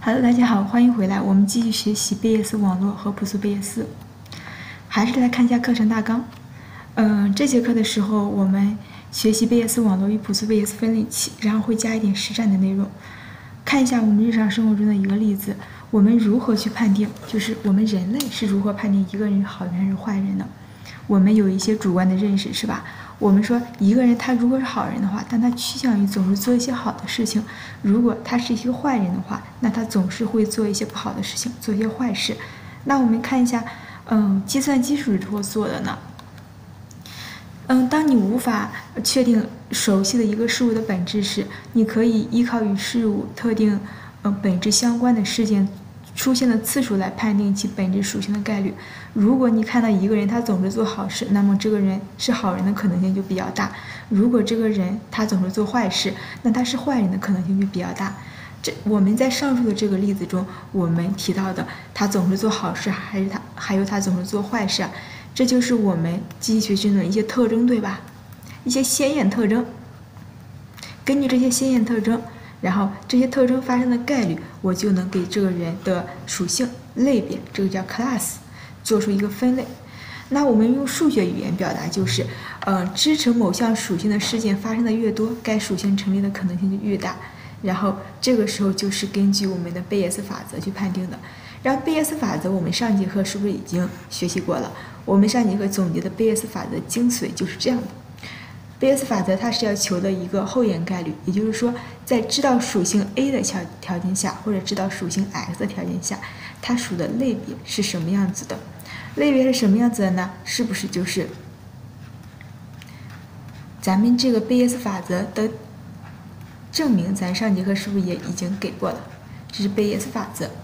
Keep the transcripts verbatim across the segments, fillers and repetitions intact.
Hello， 大家好，欢迎回来。我们继续学习贝叶斯网络和朴素贝叶斯。还是来看一下课程大纲。嗯、呃，这节课的时候，我们学习贝叶斯网络与朴素贝叶斯分类器，然后会加一点实战的内容。看一下我们日常生活中的一个例子，我们如何去判定，就是我们人类是如何判定一个人是好人还是坏人呢？我们有一些主观的认识，是吧？我们说一个人他如果是好人的话，但他趋向于总是做一些好的事情；如果他是一个坏人的话，那他总是会做一些不好的事情，做一些坏事。那我们看一下，嗯，计算机是如何做的呢？嗯，当你无法确定熟悉的一个事物的本质时，你可以依靠与事物特定呃本质相关的事件出现的次数来判定其本质属性的概率。如果你看到一个人他总是做好事，那么这个人是好人的可能性就比较大；如果这个人他总是做坏事，那他是坏人的可能性就比较大。这我们在上述的这个例子中，我们提到的他总是做好事，还是他还有他总是做坏事，这就是我们机器学习中的一些特征，对吧？一些鲜艳特征。根据这些鲜艳特征，然后这些特征发生的概率，我就能给这个人的属性类别，这个叫 class， 做出一个分类。那我们用数学语言表达就是，呃，支持某项属性的事件发生的越多，该属性成立的可能性就越大。然后这个时候就是根据我们的贝叶斯法则去判定的。然后贝叶斯法则我们上节课是不是已经学习过了？我们上节课总结的贝叶斯法则精髓就是这样的。贝叶斯法则它是要求的一个后沿概率，也就是说，在知道属性 A 的条条件下，或者知道属性 X 的条件下，它属的类别是什么样子的？类别是什么样子的呢？是不是就是咱们这个贝叶斯法则的证明？咱上节课是不是也已经给过了？这是贝叶斯法则。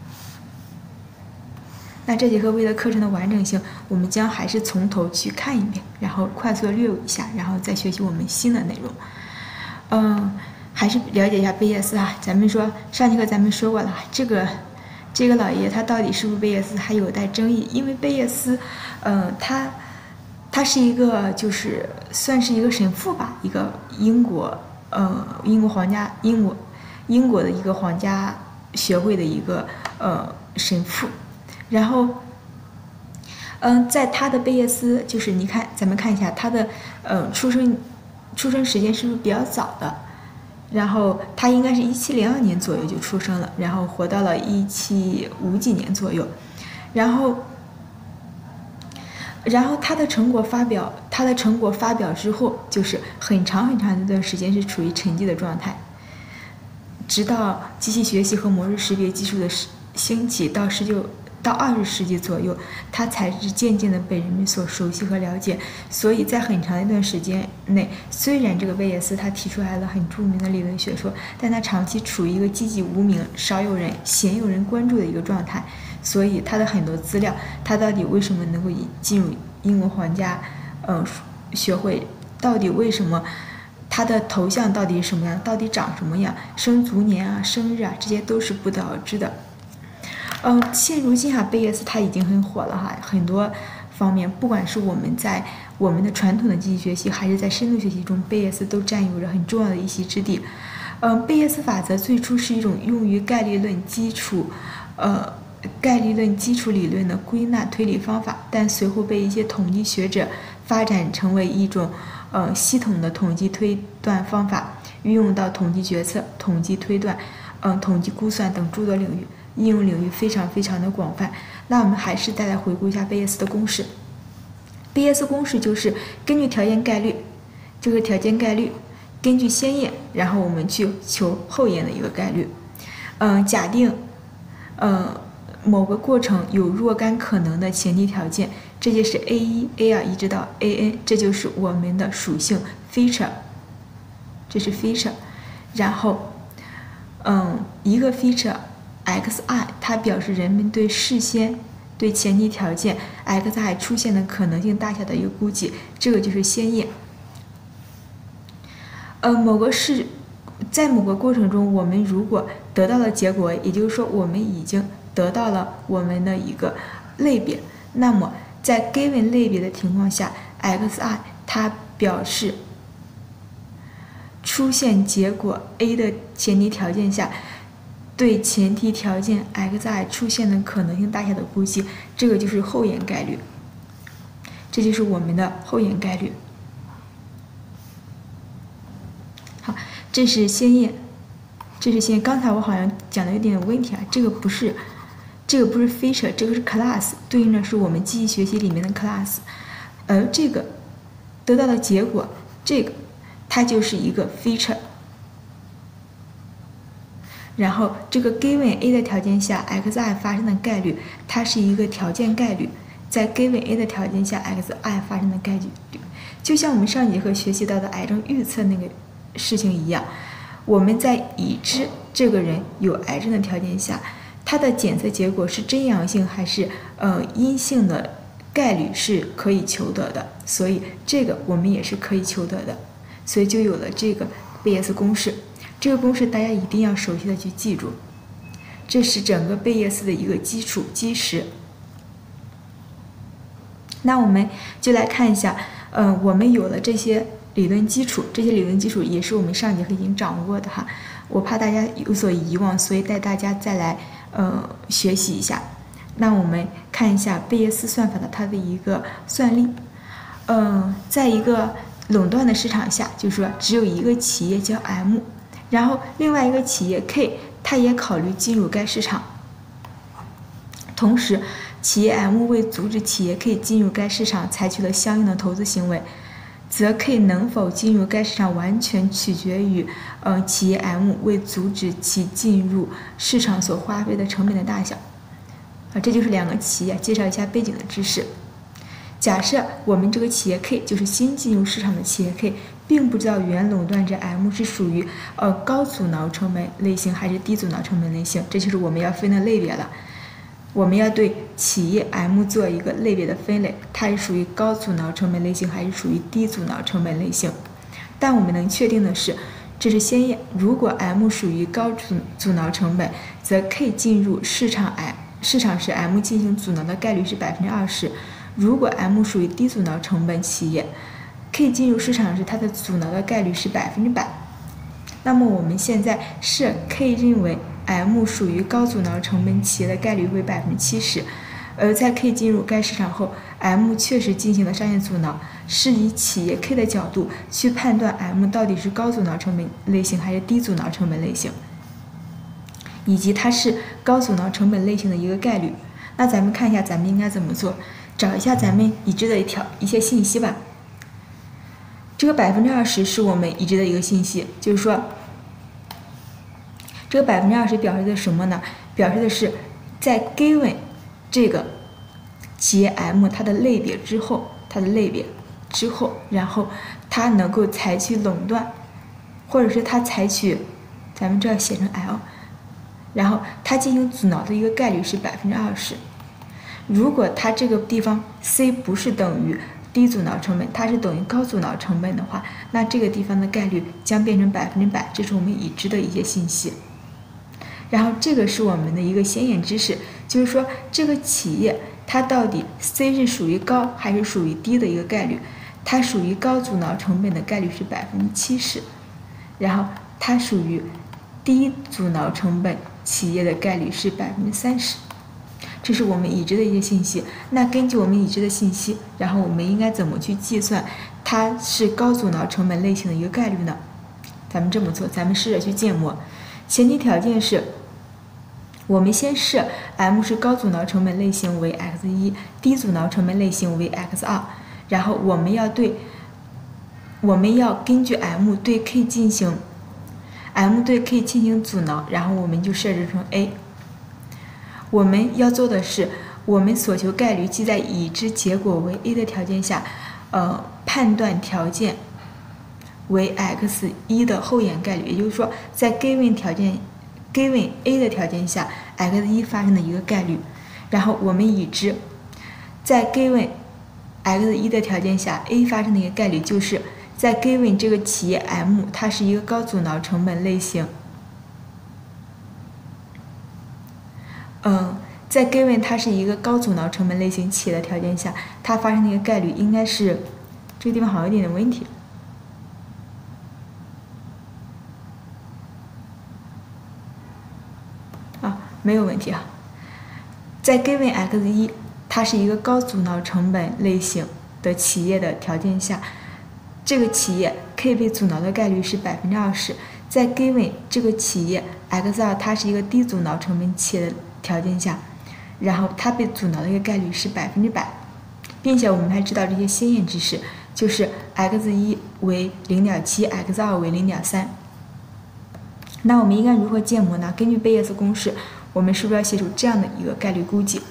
那这节课为了课程的完整性，我们将还是从头去看一遍，然后快速的略一下，然后再学习我们新的内容。嗯，还是了解一下贝叶斯啊。咱们说上节课咱们说过了，这个这个老爷他到底是不是贝叶斯还有待争议，因为贝叶斯，呃，他他是一个就是算是一个神父吧，一个英国呃英国皇家英国英国的一个皇家学会的一个呃神父。然后，嗯，在他的贝叶斯，就是你看，咱们看一下他的，呃，出生，出生时间是不是比较早的？然后他应该是一七零二年左右就出生了，然后活到了一七五几年左右，然后，然后他的成果发表，他的成果发表之后，就是很长很长一段时间是处于沉寂的状态，直到机器学习和模式识别技术的兴起，到十九。到二十世纪左右，它才是渐渐的被人们所熟悉和了解。所以在很长一段时间内，虽然这个贝叶斯他提出来了很著名的理论学说，但他长期处于一个寂寂无名、少有人、鲜有人关注的一个状态。所以他的很多资料，他到底为什么能够进入英国皇家呃学会？到底为什么？他的头像到底是什么样？到底长什么样？生卒年啊、生日啊，这些都是不得而知的。嗯，现如今哈，贝叶斯他已经很火了哈，很多方面，不管是我们在我们的传统的机器学习，还是在深度学习中，贝叶斯都占有着很重要的一席之地。嗯，贝叶斯法则最初是一种用于概率论基础，呃，概率论基础理论的归纳推理方法，但随后被一些统计学者发展成为一种呃系统的统计推断方法，运用到统计决策、统计推断、嗯、呃、统计估算等诸多领域。应用领域非常非常的广泛。那我们还是再来回顾一下贝叶斯的公式。贝叶斯公式就是根据条件概率，这个条件概率根据先验，然后我们去求后验的一个概率。嗯，假定，呃，某个过程有若干可能的前提条件，这就是 A 一 A 二一直到 A N， 这就是我们的属性 feature， 这是 feature。然后，嗯，一个 feature。xi 它表示人们对事先对前提条件 xi 出现的可能性大小的一个估计，这个就是先验。呃，某个事在某个过程中，我们如果得到了结果，也就是说我们已经得到了我们的一个类别，那么在 given 类别的情况下 xi 它表示出现结果 A 的前提条件下对前提条件 xi 出现的可能性大小的估计，这个就是后沿概率，这就是我们的后沿概率。好，这是先验，这是先。刚才我好像讲的有点问题啊，这个不是，这个不是 feature， 这个是 class， 对应的是我们机器学习里面的 class， 而这个得到的结果，这个它就是一个 feature。然后这个 given a 的条件下 xi 发生的概率，它是一个条件概率，在 given a 的条件下 xi 发生的概率，就像我们上节课学习到的癌症预测那个事情一样，我们在已知这个人有癌症的条件下，他的检测结果是真阳性还是呃阴性的概率是可以求得的，所以这个我们也是可以求得的，所以就有了这个贝叶斯公式。这个公式大家一定要熟悉的去记住，这是整个贝叶斯的一个基础基石。那我们就来看一下，呃，我们有了这些理论基础，这些理论基础也是我们上节课已经掌握的哈。我怕大家有所遗忘，所以带大家再来呃学习一下。那我们看一下贝叶斯算法的它的一个算力，嗯、呃，在一个垄断的市场下，就是说只有一个企业叫 M。然后另外一个企业 K， 它也考虑进入该市场。同时，企业 M 为阻止企业 K 进入该市场采取了相应的投资行为，则 K 能否进入该市场完全取决于呃企业 M 为阻止其进入市场所花费的成本的大小。啊，这就是两个企业，介绍一下背景的知识。假设我们这个企业 K 就是新进入市场的企业 K， 并不知道原垄断者 M 是属于呃高阻挠成本类型还是低阻挠成本类型，这就是我们要分的类别了。我们要对企业 M 做一个类别的分类，它是属于高阻挠成本类型还是属于低阻挠成本类型。但我们能确定的是，这是先验，如果 M 属于高阻阻挠成本，则 K 进入市场 M 市场时 M 进行阻挠的概率是百分之二十。如果 M 属于低阻挠成本企业 ，K 进入市场时它的阻挠的概率是百分之百。那么我们现在设 K 认为 M 属于高阻挠成本企业的概率为百分之七十，而在 K 进入该市场后 ，M 确实进行了商业阻挠，是以企业 K 的角度去判断 M 到底是高阻挠成本类型还是低阻挠成本类型，以及它是高阻挠成本类型的一个概率。那咱们看一下咱们应该怎么做。找一下咱们已知的一条一些信息吧。这个百分之二十是我们已知的一个信息，就是说，这个百分之二十表示的什么呢？表示的是在 given 这个企业 M 它的类别之后，它的类别之后，然后它能够采取垄断，或者是它采取，咱们这要写成 L， 然后它进行阻挠的一个概率是百分之二十。如果它这个地方 C 不是等于低阻挠成本，它是等于高阻挠成本的话，那这个地方的概率将变成百分之百，这是我们已知的一些信息。然后这个是我们的一个先验知识，就是说这个企业它到底 C 是属于高还是属于低的一个概率，它属于高阻挠成本的概率是百分之七十，然后它属于低阻挠成本企业的概率是百分之三十。这是我们已知的一些信息。那根据我们已知的信息，然后我们应该怎么去计算它是高阻挠成本类型的一个概率呢？咱们这么做，咱们试着去建模。前提条件是，我们先设 M 是高阻挠成本类型为 x 一， 低阻挠成本类型为 x 二， 然后我们要对，我们要根据 M 对 K 进行 M 对 K 进行阻挠，然后我们就设置成 A。我们要做的是，我们所求概率即在已知结果为 A 的条件下，呃，判断条件为 x 一 的后沿概率，也就是说，在 given 条件 given A 的条件下 x 一 发生的一个概率。然后我们已知，在 given x 一 的条件下 A 发生的一个概率，就是在 given 这个企业 M 它是一个高阻挠成本类型。嗯，在 given 它是一个高阻挠成本类型企业的条件下，它发生的一个概率应该是，这个地方好像有点点问题。 没有问题啊。在 given x 一它是一个高阻挠成本类型的企业的条件下，这个企业 K 被阻挠的概率是百分之二十。在 given 这个企业 x 二它是一个低阻挠成本企业的条件下，然后它被阻挠的一个概率是百分之百，并且我们还知道这些先验知识，就是 x 一 为 零点七 x 二 为 零点三。那我们应该如何建模呢？根据贝叶斯公式，我们是不是要写出这样的一个概率估计？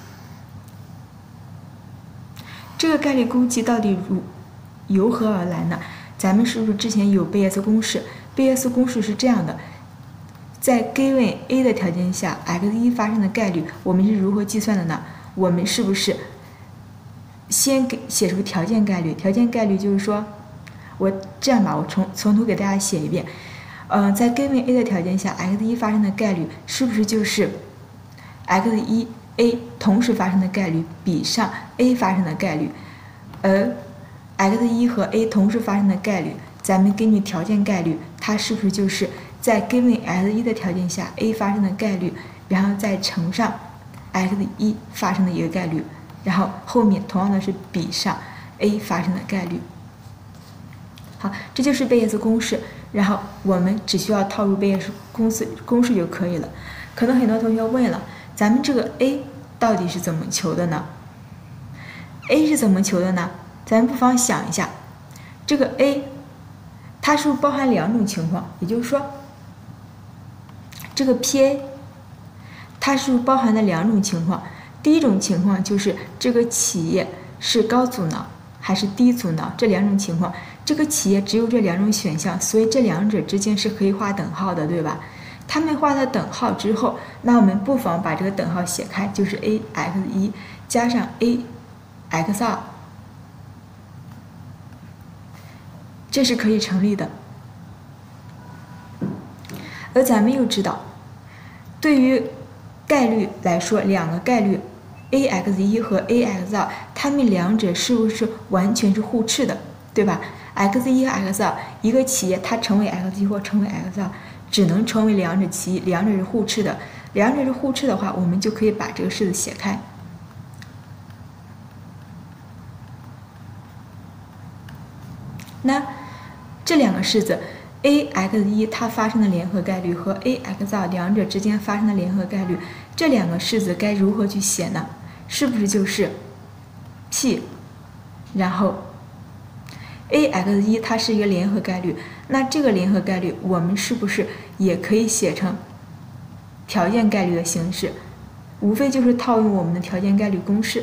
这个概率估计到底如由何而来呢？咱们是不是之前有贝叶斯公式？贝叶斯公式是这样的，在 given a 的条件下 x 一 发生的概率，我们是如何计算的呢？我们是不是先给写出条件概率？条件概率就是说，我这样吧，我从从头给大家写一遍。呃，在 given a 的条件下 x 一 发生的概率是不是就是 x 一 a 同时发生的概率比上 a 发生的概率？而 x 一 和 a 同时发生的概率，咱们根据条件概率，它是不是就是在 given x 一 的条件下 a 发生的概率，然后再乘上 x 一 发生的一个概率，然后后面同样的是比上 a 发生的概率。好，这就是贝叶斯公式，然后我们只需要套入贝叶斯公式公式就可以了。可能很多同学问了，咱们这个 a 到底是怎么求的呢 ？a 是怎么求的呢？咱们不妨想一下，这个 a 它是不是包含两种情况？也就是说，这个 P A 它是不是包含了两种情况？第一种情况就是这个企业是高阻挠还是低阻挠，这两种情况，这个企业只有这两种选项，所以这两者之间是可以画等号的，对吧？他们画了等号之后，那我们不妨把这个等号写开，就是 a x 一 加上 a x 二，这是可以成立的。而咱们又知道，对于概率来说，两个概率 a x 一 和 a x 二，它们两者是不是完全是互斥的，对吧 ？x 一和 x 二，一个企业它成为 x 一或成为 x 二，只能成为两者其一，两者是互斥的。两者是互斥的话，我们就可以把这个式子写开。那这两个式子 a x 一 它发生的联合概率和 a x 二 两者之间发生的联合概率，这两个式子该如何去写呢？是不是就是 p， 然后 a x 一 它是一个联合概率，那这个联合概率我们是不是也可以写成条件概率的形式？无非就是套用我们的条件概率公式。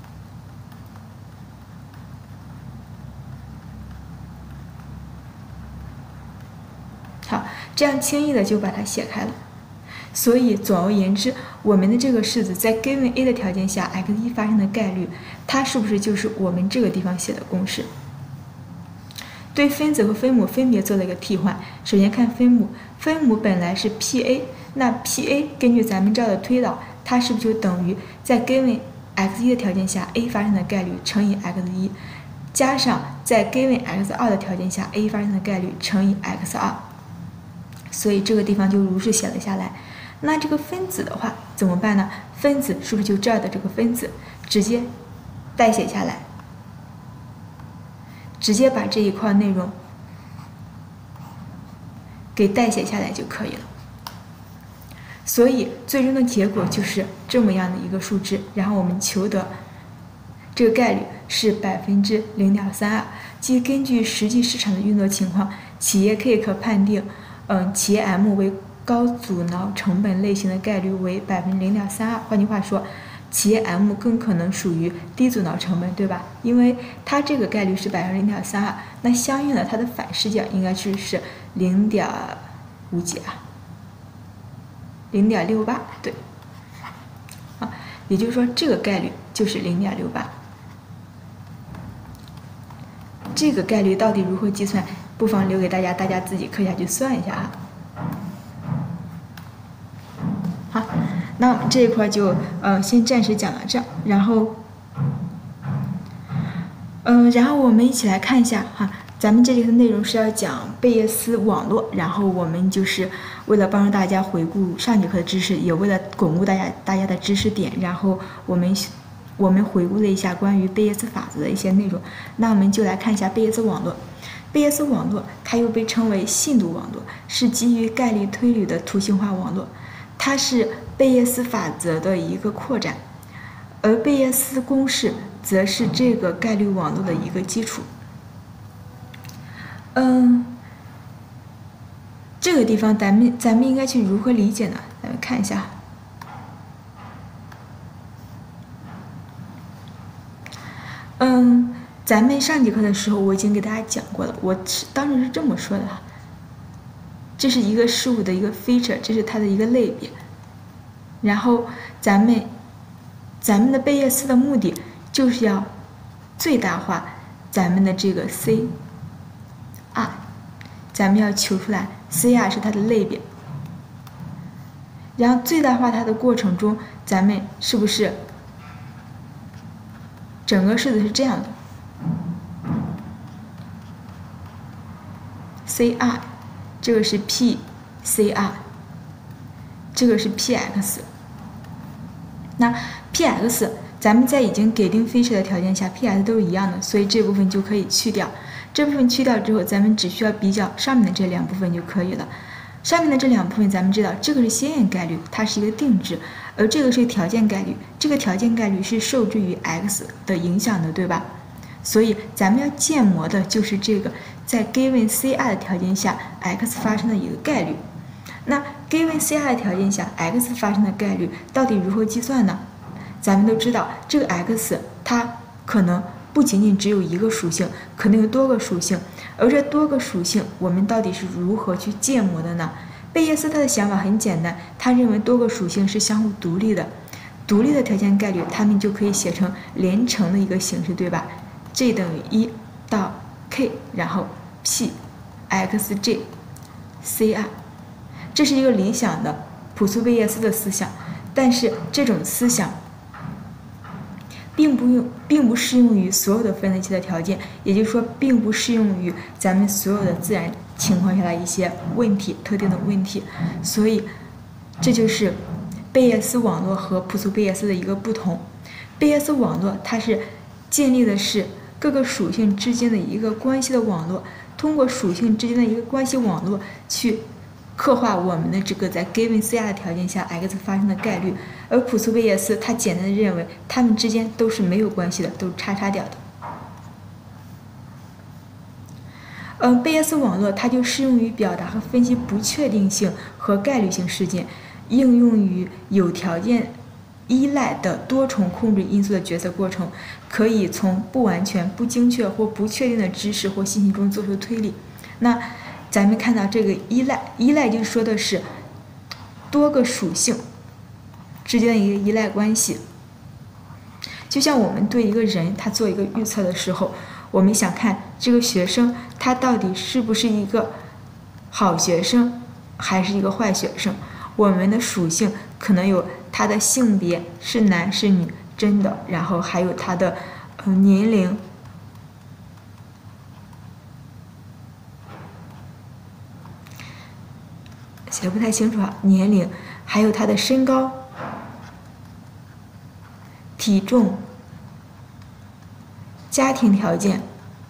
好，这样轻易的就把它写开了。所以总而言之，我们的这个式子在 given a 的条件下 x 一 发生的概率，它是不是就是我们这个地方写的公式？对分子和分母分别做了一个替换。首先看分母，分母本来是 P A， 那 P A 根据咱们这儿的推导，它是不是就等于在 given x 一 的条件下 a 发生的概率乘以 x 一，加上在 given x 二 的条件下 a 发生的概率乘以 x 二。所以这个地方就如是写了下来。那这个分子的话怎么办呢？分子是不是就这儿的这个分子直接代写下来，直接把这一块内容给代写下来就可以了。所以最终的结果就是这么样的一个数值，然后我们求得这个概率是百分之零点三二，即根据实际市场的运作情况，企业 K 可判定，嗯，企业 M 为高阻挠成本类型的概率为百分之零点三二。换句话说，企业 M 更可能属于低阻挠成本，对吧？因为它这个概率是百分之零点三二，那相应的它的反视角应该就是零点五几啊，零点六八，对，啊，也就是说这个概率就是零点六八。这个概率到底如何计算？不妨留给大家，大家自己课下去算一下哈。好，那我们这一块就呃先暂时讲到这儿，然后，嗯、呃，然后我们一起来看一下哈， 咱们这里的内容是要讲贝叶斯网络，然后我们就是为了帮助大家回顾上节课的知识，也为了巩固大家大家的知识点，然后我们我们回顾了一下关于贝叶斯法则的一些内容。那我们就来看一下贝叶斯网络。贝叶斯网络它又被称为信度网络，是基于概率推理的图形化网络，它是贝叶斯法则的一个扩展，而贝叶斯公式则是这个概率网络的一个基础。嗯，这个地方咱们咱们应该去如何理解呢？咱们看一下。嗯，咱们上节课的时候我已经给大家讲过了，我当时是这么说的哈。这是一个事物的一个 feature， 这是它的一个类别。然后咱们咱们的贝叶斯的目的就是要最大化咱们的这个 C。R， 咱们要求出来 C R 是它的类别，然后最大化它的过程中，咱们是不是整个式子是这样的 ？C R， 这个是 P C R， 这个是 P X。那 P X， 咱们在已经给定 feature 的条件下 ，P X 都是一样的，所以这部分就可以去掉。这部分去掉之后，咱们只需要比较上面的这两部分就可以了。上面的这两部分，咱们知道这个是先验概率，它是一个定值，而这个是条件概率，这个条件概率是受制于 x 的影响的，对吧？所以咱们要建模的就是这个在 given C R 的条件下 x 发生的一个概率。那 given C R 的条件下 x 发生的概率到底如何计算呢？咱们都知道这个 x 它可能不仅仅只有一个属性，可能有多个属性，而这多个属性我们到底是如何去建模的呢？贝叶斯他的想法很简单，他认为多个属性是相互独立的，独立的条件概率它们就可以写成连乘的一个形式，对吧？ G 等于一到 k， 然后 P X G C R， 这是一个理想的朴素贝叶斯的思想，但是这种思想并不用，并不适用于所有的分类器的条件，也就是说，并不适用于咱们所有的自然情况下的一些问题、特定的问题。所以，这就是贝叶斯网络和朴素贝叶斯的一个不同。贝叶斯网络它是建立的是各个属性之间的一个关系的网络，通过属性之间的一个关系网络去刻画我们的这个在 given C R 的条件下 x 发生的概率，而朴素贝叶斯他简单的认为它们之间都是没有关系的，都是叉叉掉的。嗯、呃，贝叶斯网络它就适用于表达和分析不确定性和概率性事件，应用于有条件依赖的多重控制因素的决策过程，可以从不完全、不精确或不确定的知识或信息中做出推理。那咱们看到这个依赖，依赖就说的是多个属性之间的一个依赖关系。就像我们对一个人他做一个预测的时候，我们想看这个学生他到底是不是一个好学生还是一个坏学生，我们的属性可能有他的性别是男是女，真的，然后还有他的呃年龄。写的不太清楚啊，年龄，还有他的身高、体重、家庭条件。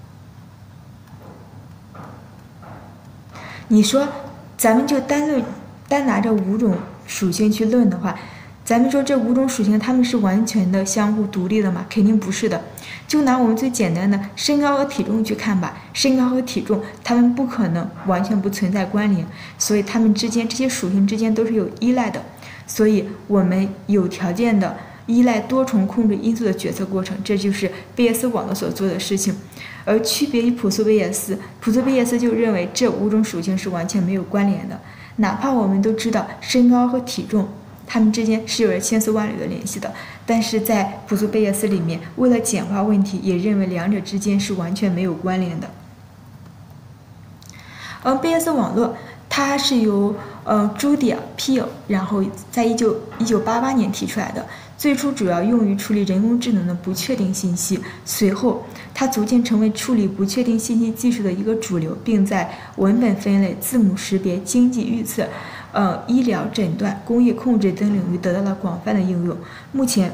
你说，咱们就单论单拿这五种属性去论的话，咱们说这五种属性它们是完全的相互独立的吗？肯定不是的。就拿我们最简单的身高和体重去看吧，身高和体重它们不可能完全不存在关联，所以它们之间这些属性之间都是有依赖的。所以我们有条件的依赖多重控制因素的决策过程，这就是贝叶斯网络所做的事情。而区别于朴素贝叶斯，朴素贝叶斯就认为这五种属性是完全没有关联的，哪怕我们都知道身高和体重它们之间是有着千丝万缕的联系的，但是在朴素贝叶斯里面，为了简化问题，也认为两者之间是完全没有关联的。而贝叶斯网络它它是由呃朱迪尔 Peel 然后在一九一九八八年提出来的，最初主要用于处理人工智能的不确定信息，随后它逐渐成为处理不确定信息技术的一个主流，并在文本分类、字母识别、经济预测、呃医疗诊断、工业控制等领域得到了广泛的应用。目前，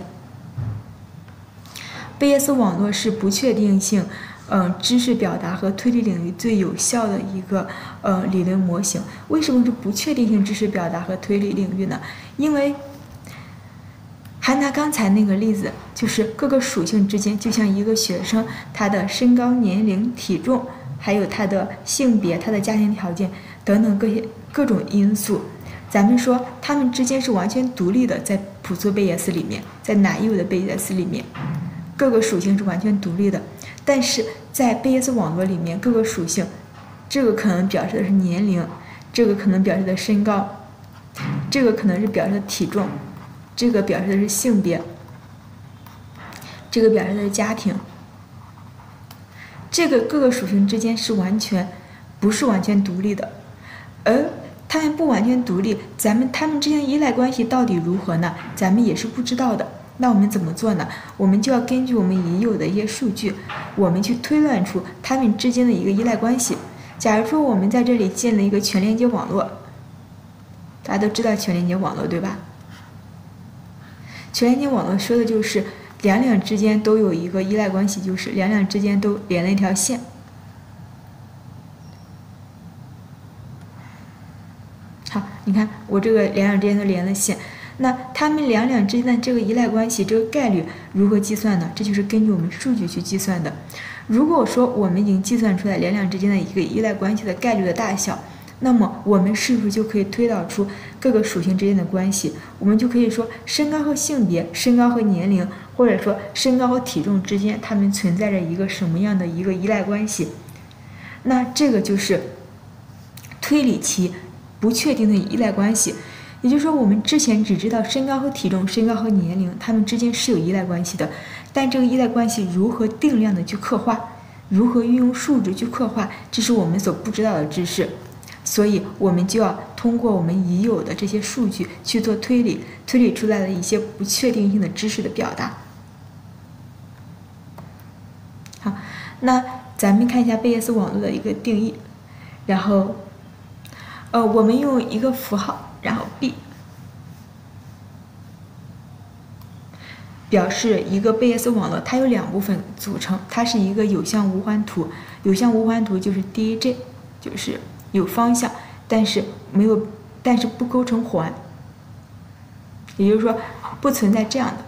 贝叶斯网络是不确定性嗯，知识表达和推理领域最有效的一个呃理论模型。为什么是不确定性知识表达和推理领域呢？因为还拿刚才那个例子，就是各个属性之间，就像一个学生他的身高、年龄、体重，还有他的性别、他的家庭条件等等各些各种因素，咱们说他们之间是完全独立的，在朴素贝叶斯里面，在乃伊的贝叶斯里面，各个属性是完全独立的。但是在贝叶斯网络里面，各个属性，这个可能表示的是年龄，这个可能表示的身高，这个可能是表示的体重，这个表示的是性别，这个表示的是家庭。这个各个属性之间是完全不是完全独立的，而它们不完全独立，咱们它们之间的依赖关系到底如何呢？咱们也是不知道的。那我们怎么做呢？我们就要根据我们已有的一些数据，我们去推断出它们之间的一个依赖关系。假如说我们在这里建了一个全连接网络，大家都知道全连接网络对吧？全连接网络说的就是两两之间都有一个依赖关系，就是两两之间都连了一条线。好，你看我这个两两之间都连了线。那它们两两之间的这个依赖关系，这个概率如何计算呢？这就是根据我们数据去计算的。如果说我们已经计算出来两两之间的一个依赖关系的概率的大小，那么我们是不是就可以推导出各个属性之间的关系？我们就可以说身高和性别、身高和年龄，或者说身高和体重之间，它们存在着一个什么样的一个依赖关系？那这个就是推理其不确定的依赖关系。也就是说，我们之前只知道身高和体重、身高和年龄，它们之间是有依赖关系的，但这个依赖关系如何定量的去刻画，如何运用数值去刻画，这是我们所不知道的知识。所以，我们就要通过我们已有的这些数据去做推理，推理出来的一些不确定性的知识的表达。好，那咱们看一下贝叶斯网络的一个定义，然后，呃，我们用一个符号。然后 B 表示一个贝叶斯网络，它有两部分组成，它是一个有向无环图。有向无环图就是 D A J， 就是有方向，但是没有，但是不构成环，也就是说不存在这样的。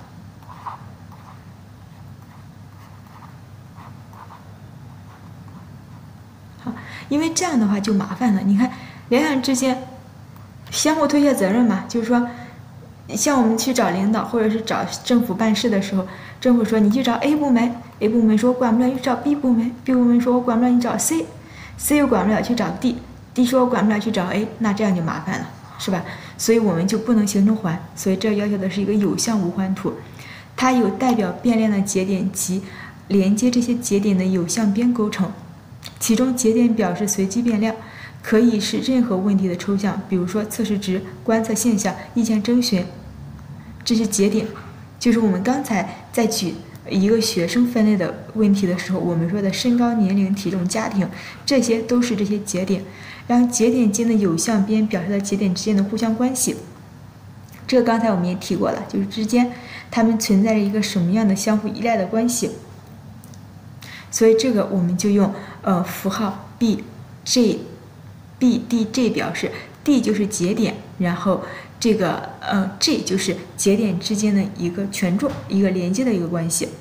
好，因为这样的话就麻烦了。你看两两之间。相互推卸责任嘛，就是说，像我们去找领导或者是找政府办事的时候，政府说你去找 A 部门 ，A 部门说我管不了，你去找 B 部门 ，B 部门说我管不了，你找 C，C 又管不了去找 D，D 说我管不了去找 A， 那这样就麻烦了，是吧？所以我们就不能形成环，所以这要求的是一个有向无环图，它有代表变量的节点及连接这些节点的有向边构成，其中节点表示随机变量。可以是任何问题的抽象，比如说测试值、观测现象、意见征询，这些节点，就是我们刚才在举一个学生分类的问题的时候，我们说的身高、年龄、体重、家庭，这些都是这些节点。然后节点间的有向边表示了节点之间的互相关系，这个刚才我们也提过了，就是之间它们存在着一个什么样的相互依赖的关系。所以这个我们就用呃符号 B J。B D J 表示 D 就是节点，然后这个呃 J 就是节点之间的一个权重，一个连接的一个关系。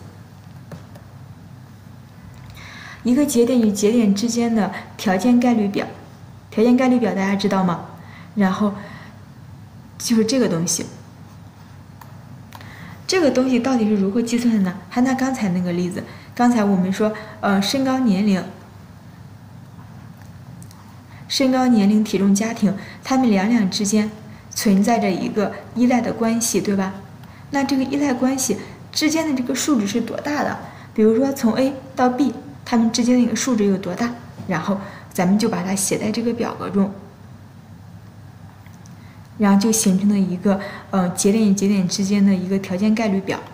一个节点与节点之间的条件概率表，条件概率表大家知道吗？然后就是这个东西。这个东西到底是如何计算的呢？还拿刚才那个例子，刚才我们说呃身高、年龄。身高、年龄、体重、家庭，它们两两之间存在着一个依赖的关系，对吧？那这个依赖关系之间的这个数值是多大的？比如说从 A 到 B， 它们之间的一个数值有多大？然后咱们就把它写在这个表格中。 然后就形成了一个呃节点与节点之间的一个条件概率表，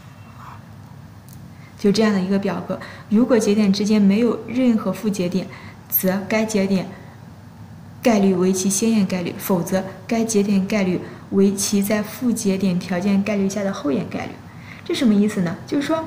就这样的一个表格。如果节点之间没有任何负节点，则该节点概率为其先验概率，否则该节点概率为其在负节点条件概率下的后验概率。这什么意思呢？就是说，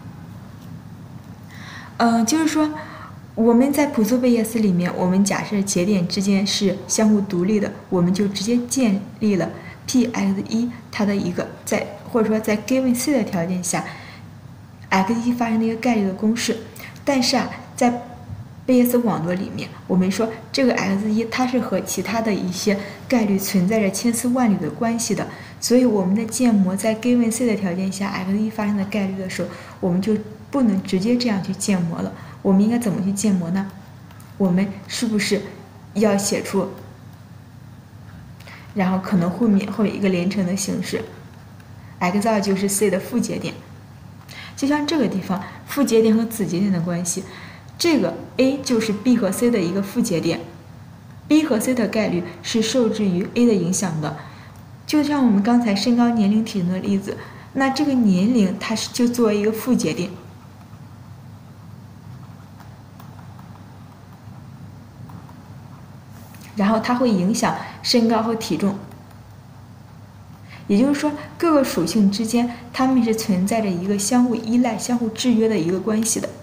呃，就是说。我们在朴素贝叶斯里面，我们假设节点之间是相互独立的，我们就直接建立了 p x 一 它的一个在或者说在 given c 的条件下 x 一 发生的一个概率的公式。但是啊，在贝叶斯网络里面，我们说这个 x 一 它是和其他的一些概率存在着千丝万缕的关系的，所以我们的建模在 given c 的条件下 x 一 发生的概率的时候，我们就不能直接这样去建模了。我们应该怎么去建模呢？我们是不是要写出，然后可能后面会有一个连乘的形式 ，x 二 就是 c 的负节点，就像这个地方负节点和子节点的关系，这个 a 就是 b 和 c 的一个负节点 ，b 和 c 的概率是受制于 a 的影响的，就像我们刚才身高、年龄、体重的例子，那这个年龄它是就作为一个负节点。然后它会影响身高和体重，也就是说，各个属性之间它们是存在着一个相互依赖、相互制约的一个关系的。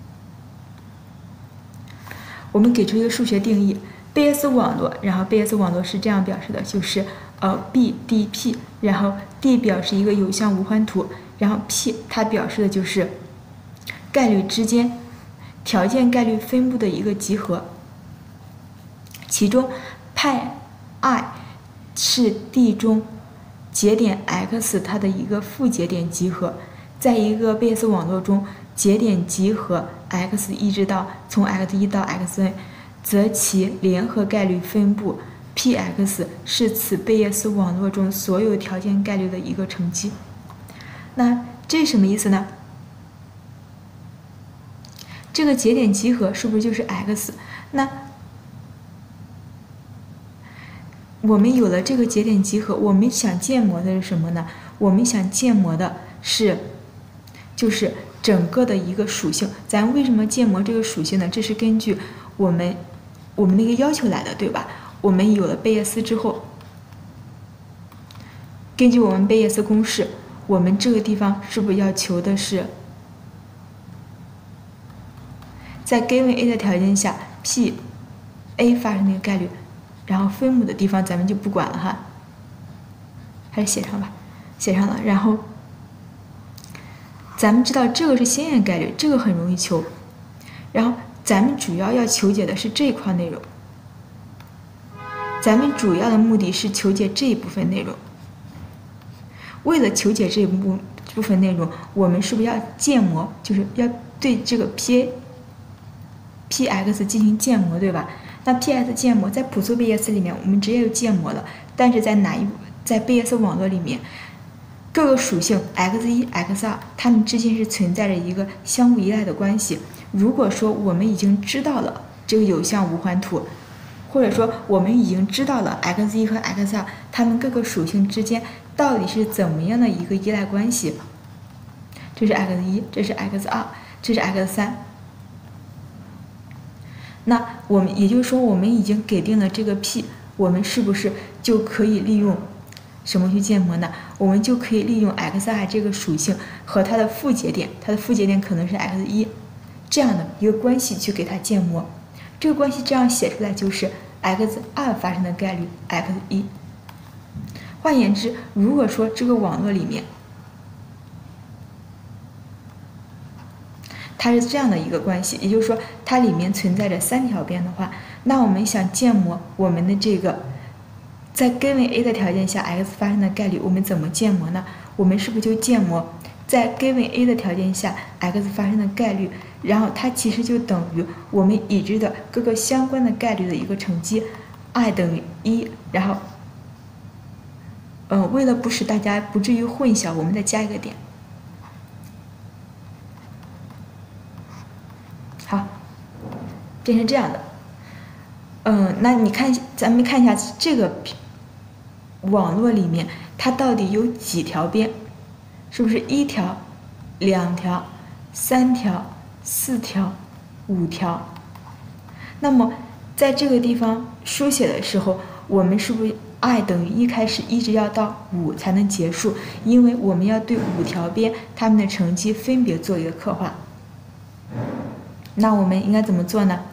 我们给出一个数学定义，贝叶斯网络，然后贝叶斯网络是这样表示的，就是呃 b d p， 然后 d 表示一个有向无环图，然后 p 它表示的就是概率之间条件概率分布的一个集合。其中派 i 是 D 中节点 x 它的一个负节点集合，在一个贝叶斯网络中，节点集合 x 一直到从 x 一到 xn， 则其联合概率分布 px 是此贝叶斯网络中所有条件概率的一个乘积。那这是什么意思呢？这个节点集合是不是就是 x？ 那我们有了这个节点集合，我们想建模的是什么呢？我们想建模的是，就是整个的一个属性。咱为什么建模这个属性呢？这是根据我们我们那个要求来的，对吧？我们有了贝叶斯之后，根据我们贝叶斯公式，我们这个地方是不是要求的是，在 given a 的条件下 ，p a 发生的一个概率。然后分母的地方咱们就不管了哈，还是写上吧，写上了。然后咱们知道这个是先验概率，这个很容易求。然后咱们主要要求解的是这一块内容，咱们主要的目的是求解这一部分内容。为了求解这一部部分内容，我们是不是要建模？就是要对这个 P Px 进行建模，对吧？那 P S 建模在朴素贝叶斯里面，我们直接就建模了。但是在哪一在贝叶斯网络里面，各个属性 x 一、x 二，它们之间是存在着一个相互依赖的关系。如果说我们已经知道了这个有向无环图，或者说我们已经知道了 x 一和 x 二它们各个属性之间到底是怎么样的一个依赖关系，这是 x 一，这是 x 二，这是 x 三。那我们也就是说，我们已经给定了这个 p， 我们是不是就可以利用什么去建模呢？我们就可以利用 x 二这个属性和它的负节点，它的负节点可能是 x 一，这样的一个关系去给它建模。这个关系这样写出来就是 x 二 发生的概率 x 一。换言之，如果说这个网络里面它是这样的一个关系，也就是说它里面存在着三条边的话，那我们想建模我们的这个在 given a 的条件下 x 发生的概率，我们怎么建模呢？我们是不是就建模在 given a 的条件下 x 发生的概率，然后它其实就等于我们已知的各个相关的概率的一个乘积 i 等于一，然后呃，为了不使大家不至于混淆，我们再加一个点。好，变成这样的。嗯，那你看，咱们看一下这个网络里面它到底有几条边？是不是一条、两条、三条、四条、五条？那么在这个地方书写的时候，我们是不是 i 等于一开始一直要到五才能结束？因为我们要对五条边它们的乘积分别做一个刻画。那我们应该怎么做呢？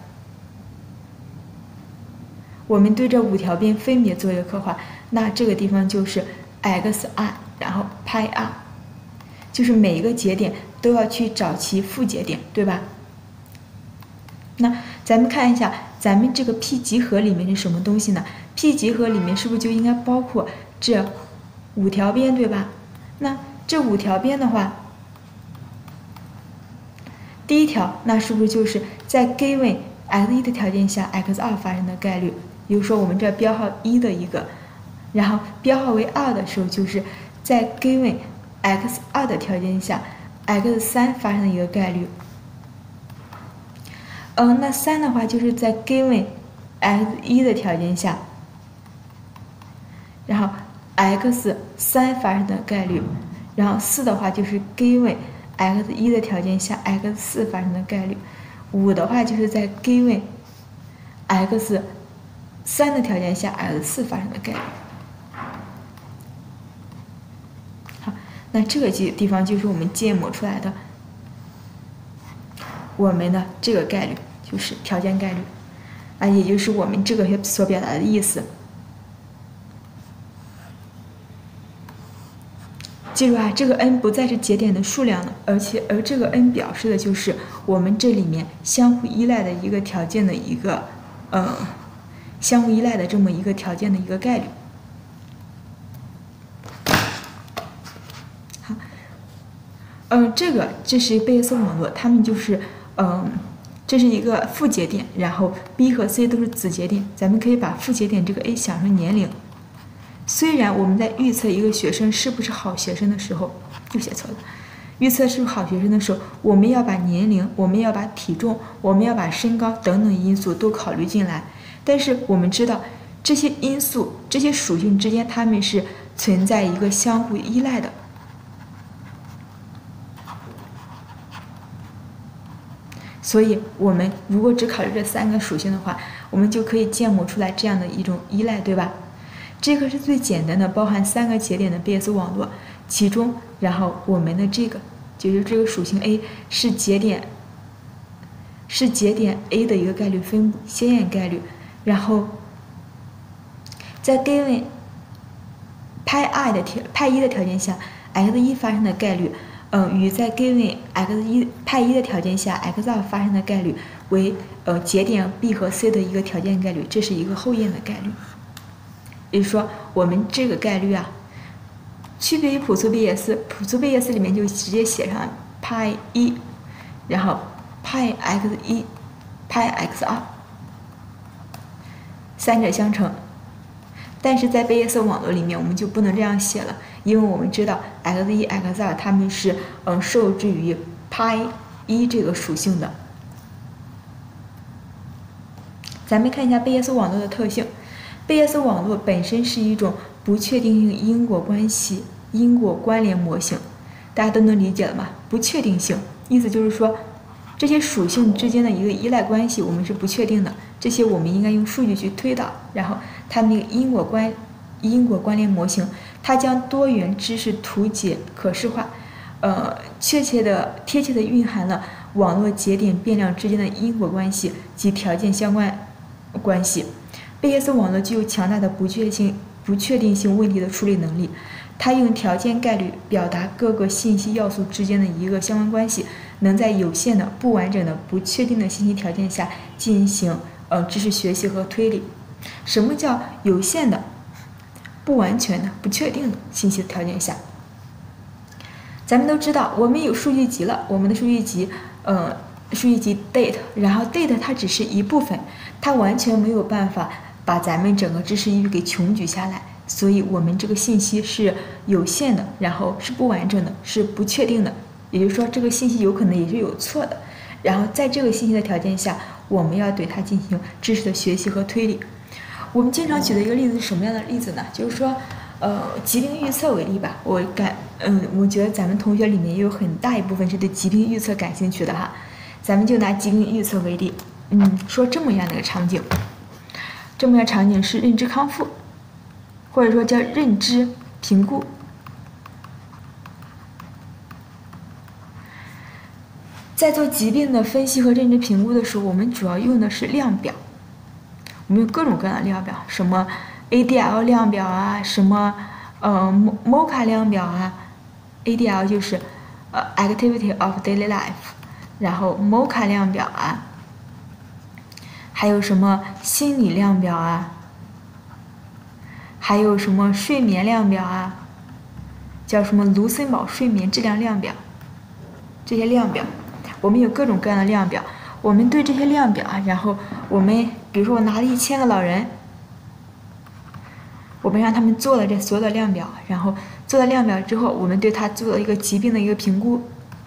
我们对这五条边分别做一个刻画，那这个地方就是 xi， 然后派 r， 就是每一个节点都要去找其父节点，对吧？那咱们看一下，咱们这个 P 集合里面是什么东西呢 ？P 集合里面是不是就应该包括这五条边，对吧？那这五条边的话，第一条，那是不是就是在 given x 一的条件下 x 二发生的概率？比如说我们这标号一的一个，然后标号为二的时候，就是在 given x 二的条件下 x 三发生的一个概率。嗯、呃，那三的话就是在 given x 一的条件下，然后 x 三发生的概率，然后四的话就是 given x 一的条件下 x 四发生的概率，五的话就是在 given x 三的条件下 x 四发生的概率。好，那这个地方就是我们建模出来的我们的这个概率，就是条件概率啊，也就是我们这个所表达的意思。记住啊，这个 n 不再是节点的数量了，而且而这个 n 表示的就是我们这里面相互依赖的一个条件的一个，呃，相互依赖的这么一个条件的一个概率。好，嗯、呃，这个这是贝叶斯网络，它们就是嗯、呃，这是一个父节点，然后 B 和 C 都是子节点，咱们可以把父节点这个 A 想成年龄。虽然我们在预测一个学生是不是好学生的时候，又写错了，预测是不是好学生的时候，我们要把年龄，我们要把体重，我们要把身高等等因素都考虑进来。但是我们知道这些因素、这些属性之间，它们是存在一个相互依赖的。所以，我们如果只考虑这三个属性的话，我们就可以建模出来这样的一种依赖，对吧？这个是最简单的，包含三个节点的 B S 网络，其中，然后我们的这个就是这个属性 A 是节点，是节点 A 的一个概率分布鲜艳概率，然后在 given 派 i 的条派一的条件下 ，x 一发生的概率，呃，与在 given x 一派一的条件下 x 二发生的概率为呃节点 B 和 C 的一个条件概率，这是一个后验的概率。也就是说，我们这个概率啊，区别于朴素贝叶斯，朴素贝叶斯里面就直接写上派一，然后派 x 一，派 x 二，三者相乘。但是在贝叶斯网络里面，我们就不能这样写了，因为我们知道 x 一、x 二它们是嗯受制于派一这个属性的。咱们看一下贝叶斯网络的特性。贝叶斯网络本身是一种不确定性因果关系、因果关联模型，大家都能理解了吗？不确定性，意思就是说，这些属性之间的一个依赖关系我们是不确定的，这些我们应该用数据去推导，然后它那个因果关因果关联模型，它将多元知识图解可视化，呃，确切的贴切的蕴含了网络节点变量之间的因果关系及条件相关关系。贝叶斯网络具有强大的不确定性、不确定性问题的处理能力，它用条件概率表达各个信息要素之间的一个相关关系，能在有限的、不完整的、不确定的信息条件下进行呃知识学习和推理。什么叫有限的、不完全的、不确定的信息的条件下？咱们都知道，我们有数据集了，我们的数据集，呃，数据集 date， 然后 date 它只是一部分，它完全没有办法把咱们整个知识域给穷举下来，所以我们这个信息是有限的，然后是不完整的，是不确定的，也就是说这个信息有可能也是有错的。然后在这个信息的条件下，我们要对它进行知识的学习和推理。 我们经常举的一个例子是什么样的例子呢？就是说，呃，疾病预测为例吧。我感，嗯，我觉得咱们同学里面也有很大一部分是对疾病预测感兴趣的哈。咱们就拿疾病预测为例，嗯，说这么样的一个场景，这么样场景是认知康复，或者说叫认知评估。在做疾病的分析和认知评估的时候，我们主要用的是量表。我们有各种各样的量表，什么 A D L 量表啊，什么呃 M O C A 量表啊 ，A D L 就是呃 Activity of Daily Life。然后 M O C A 量表啊，还有什么心理量表啊，还有什么睡眠量表啊，叫什么卢森堡睡眠质量量表，这些量表，我们有各种各样的量表，我们对这些量表啊，然后我们比如说我拿了一千个老人，我们让他们做了这所有的量表，然后做了量表之后，我们对他做了一个疾病的一个评估。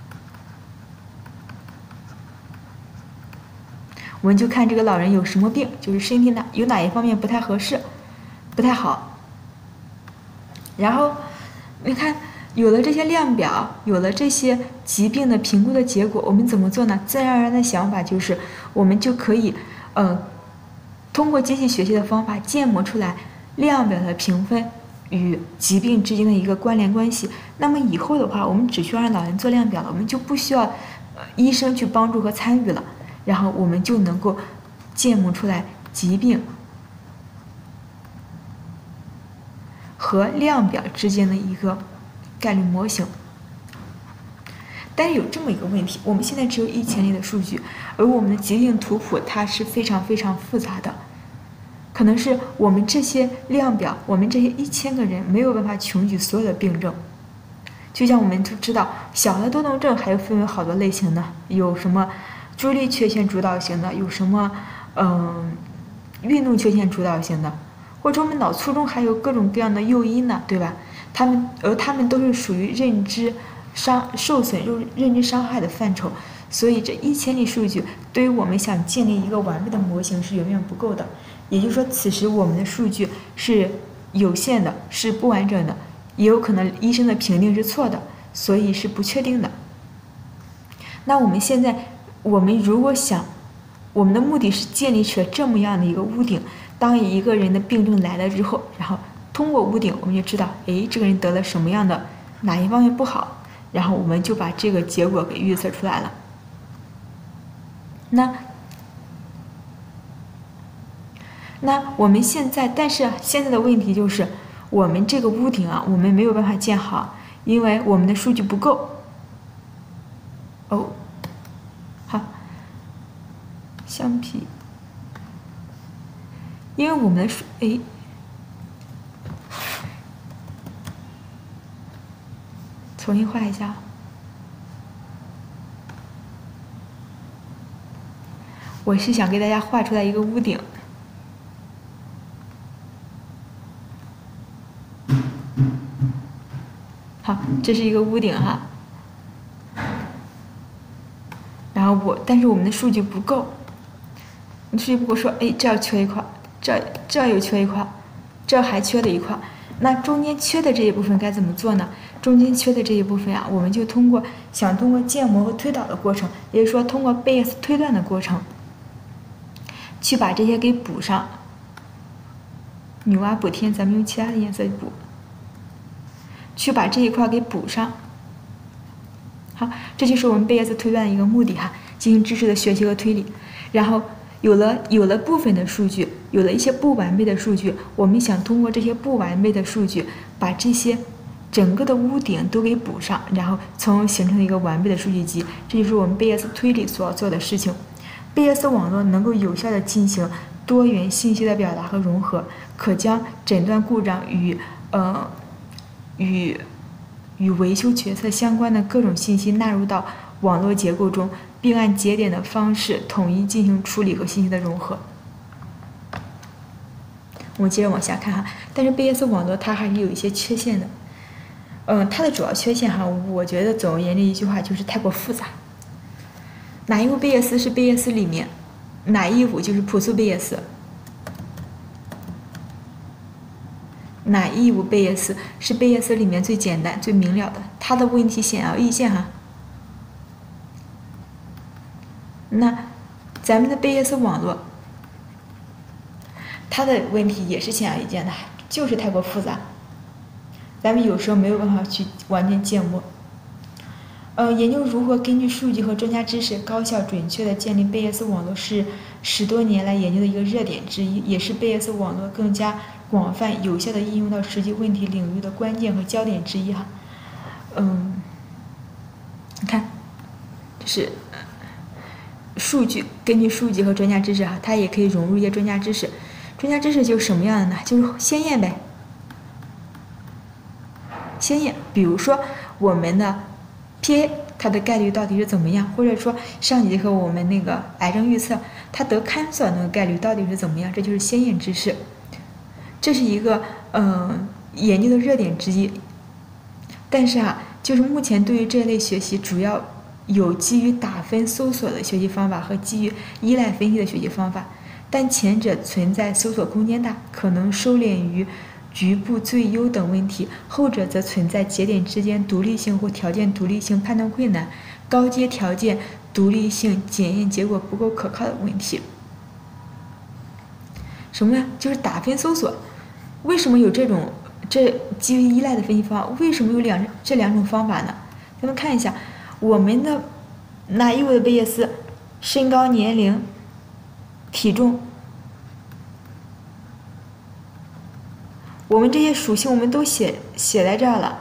我们就看这个老人有什么病，就是身体哪有哪一方面不太合适，不太好。然后你看，有了这些量表，有了这些疾病的评估的结果，我们怎么做呢？自然而然的想法就是，我们就可以，呃，通过机器学习的方法建模出来量表的评分与疾病之间的一个关联关系。那么以后的话，我们只需要让老人做量表了，我们就不需要，呃，医生去帮助和参与了。然后我们就能够建模出来疾病和量表之间的一个概率模型。但是有这么一个问题，我们现在只有一千例的数据，而我们的疾病图谱它是非常非常复杂的，可能是我们这些量表，我们这些一千个人没有办法穷举所有的病症。就像我们都知道，小的多动症还有分为好多类型的，有什么注意力缺陷主导型的，有什么嗯运动缺陷主导型的，或者我们脑卒中还有各种各样的诱因呢，对吧？他们而他们都是属于认知伤受损、认知伤害的范畴，所以这一千例数据对于我们想建立一个完备的模型是远远不够的。也就是说，此时我们的数据是有限的，是不完整的，也有可能医生的评定是错的，所以是不确定的。那我们现在。我们如果想，我们的目的是建立起这么样的一个屋顶，当一个人的病症来了之后，然后通过屋顶我们就知道，哎，这个人得了什么样的哪一方面不好，然后我们就把这个结果给预测出来了。那那我们现在，但是现在的问题就是，我们这个屋顶啊，我们没有办法建好，因为我们的数据不够。哦。好，橡皮，因为我们的数，哎，重新画一下。我是想给大家画出来一个屋顶。好，这是一个屋顶哈。然后我，但是我们的数据不够，数据不够说，哎，这儿缺一块，这这儿又缺一块，这儿还缺了一块，那中间缺的这一部分该怎么做呢？中间缺的这一部分啊，我们就通过想通过建模和推导的过程，也就是说通过贝叶斯推断的过程，去把这些给补上。女娲补天，咱们用其他的颜色补，去把这一块给补上。好，这就是我们贝叶斯推断的一个目的哈，进行知识的学习和推理。然后有了有了部分的数据，有了一些不完备的数据，我们想通过这些不完备的数据，把这些整个的屋顶都给补上，然后从而形成一个完备的数据集。这就是我们贝叶斯推理所要做的事情。贝叶斯网络能够有效地进行多元信息的表达和融合，可将诊断故障与呃与与维修决策相关的各种信息纳入到网络结构中，并按节点的方式统一进行处理和信息的融合。我们接着往下看哈，但是贝叶斯网络它还是有一些缺陷的。嗯，它的主要缺陷哈，我觉得总而言之一句话就是太过复杂。哪一步贝叶斯是贝叶斯里面，哪一步就是朴素贝叶斯。 哪一部贝叶斯是贝叶斯里面最简单、最明了的？它的问题显而易见哈。那咱们的贝叶斯网络，它的问题也是显而易见的，就是太过复杂，咱们有时候没有办法去完全建模。呃，研究如何根据数据和专家知识高效准确地建立贝叶斯网络是十多年来研究的一个热点之一，也是贝叶斯网络更加广泛有效地应用到实际问题领域的关键和焦点之一哈。嗯，你看，这是数据，根据数据和专家知识哈，它也可以融入一些专家知识。专家知识就是什么样的呢？就是鲜艳呗，鲜艳。比如说我们的 P A 它的概率到底是怎么样，或者说上几节课我们那个癌症预测，它得 cancer 那个概率到底是怎么样，这就是鲜艳知识。这是一个呃研究的热点之一。但是啊，就是目前对于这类学习，主要有基于打分搜索的学习方法和基于依赖分析的学习方法，但前者存在搜索空间大，可能收敛于局部最优等问题，后者则存在节点之间独立性或条件独立性判断困难、高阶条件独立性检验结果不够可靠的问题。什么呢？就是打分搜索。为什么有这种这基于依赖的分析方法？为什么有两这两种方法呢？咱们看一下我们的哪一位的贝叶斯，身高、年龄、体重。我们这些属性我们都写写在这儿了。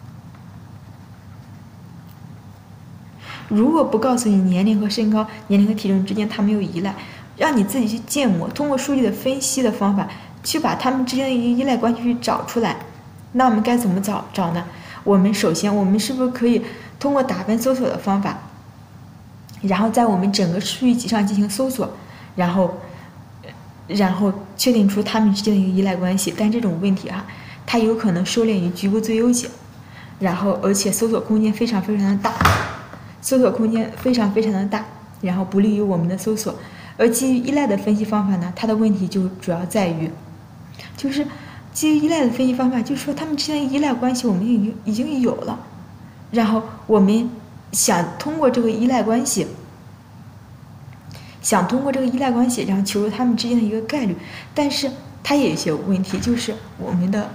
如果不告诉你年龄和身高、年龄和体重之间它没有依赖，让你自己去建模，通过数据的分析的方法去把它们之间的一个依赖关系去找出来，那我们该怎么找找呢？我们首先，我们是不是可以通过打分搜索的方法，然后在我们整个数据集上进行搜索，然后。然后确定出它们之间的一个依赖关系，但这种问题哈、啊，它有可能收敛于局部最优解，然后而且搜索空间非常非常的大，搜索空间非常非常的大，然后不利于我们的搜索。而基于依赖的分析方法呢，它的问题就主要在于，就是基于依赖的分析方法，就是说它们之间的依赖关系我们已经已经有了，然后我们想通过这个依赖关系。想通过这个依赖关系，然后求出它们之间的一个概率，但是它也有一些问题，就是我们的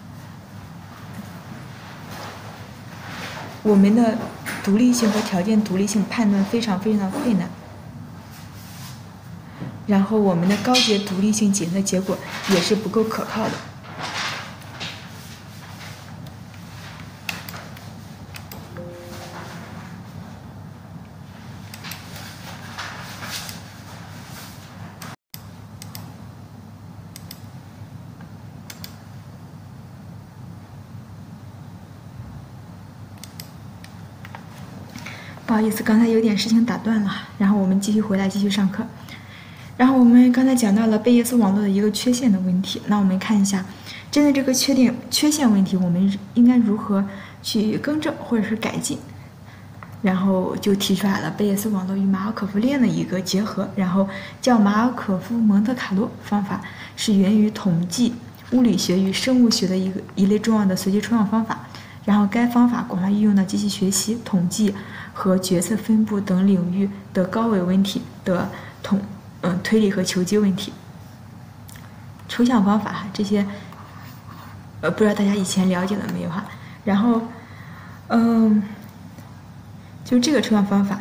我们的独立性和条件独立性判断非常非常的困难，然后我们的高阶独立性检测结果也是不够可靠的。不好意思，刚才有点事情打断了，然后我们继续回来继续上课。然后我们刚才讲到了贝叶斯网络的一个缺陷的问题，那我们看一下，针对这个缺点缺陷问题，我们应该如何去更正或者是改进？然后就提出来了贝叶斯网络与马尔可夫链的一个结合，然后叫马尔可夫蒙特卡洛方法，是源于统计、物理学与生物学的一个一类重要的随机抽样方法。然后该方法广泛运用到机器学习、统计和决策分布等领域的高维问题的统嗯推理和求机问题。抽象方法这些，呃不知道大家以前了解了没有哈？然后，嗯，就这个抽象方法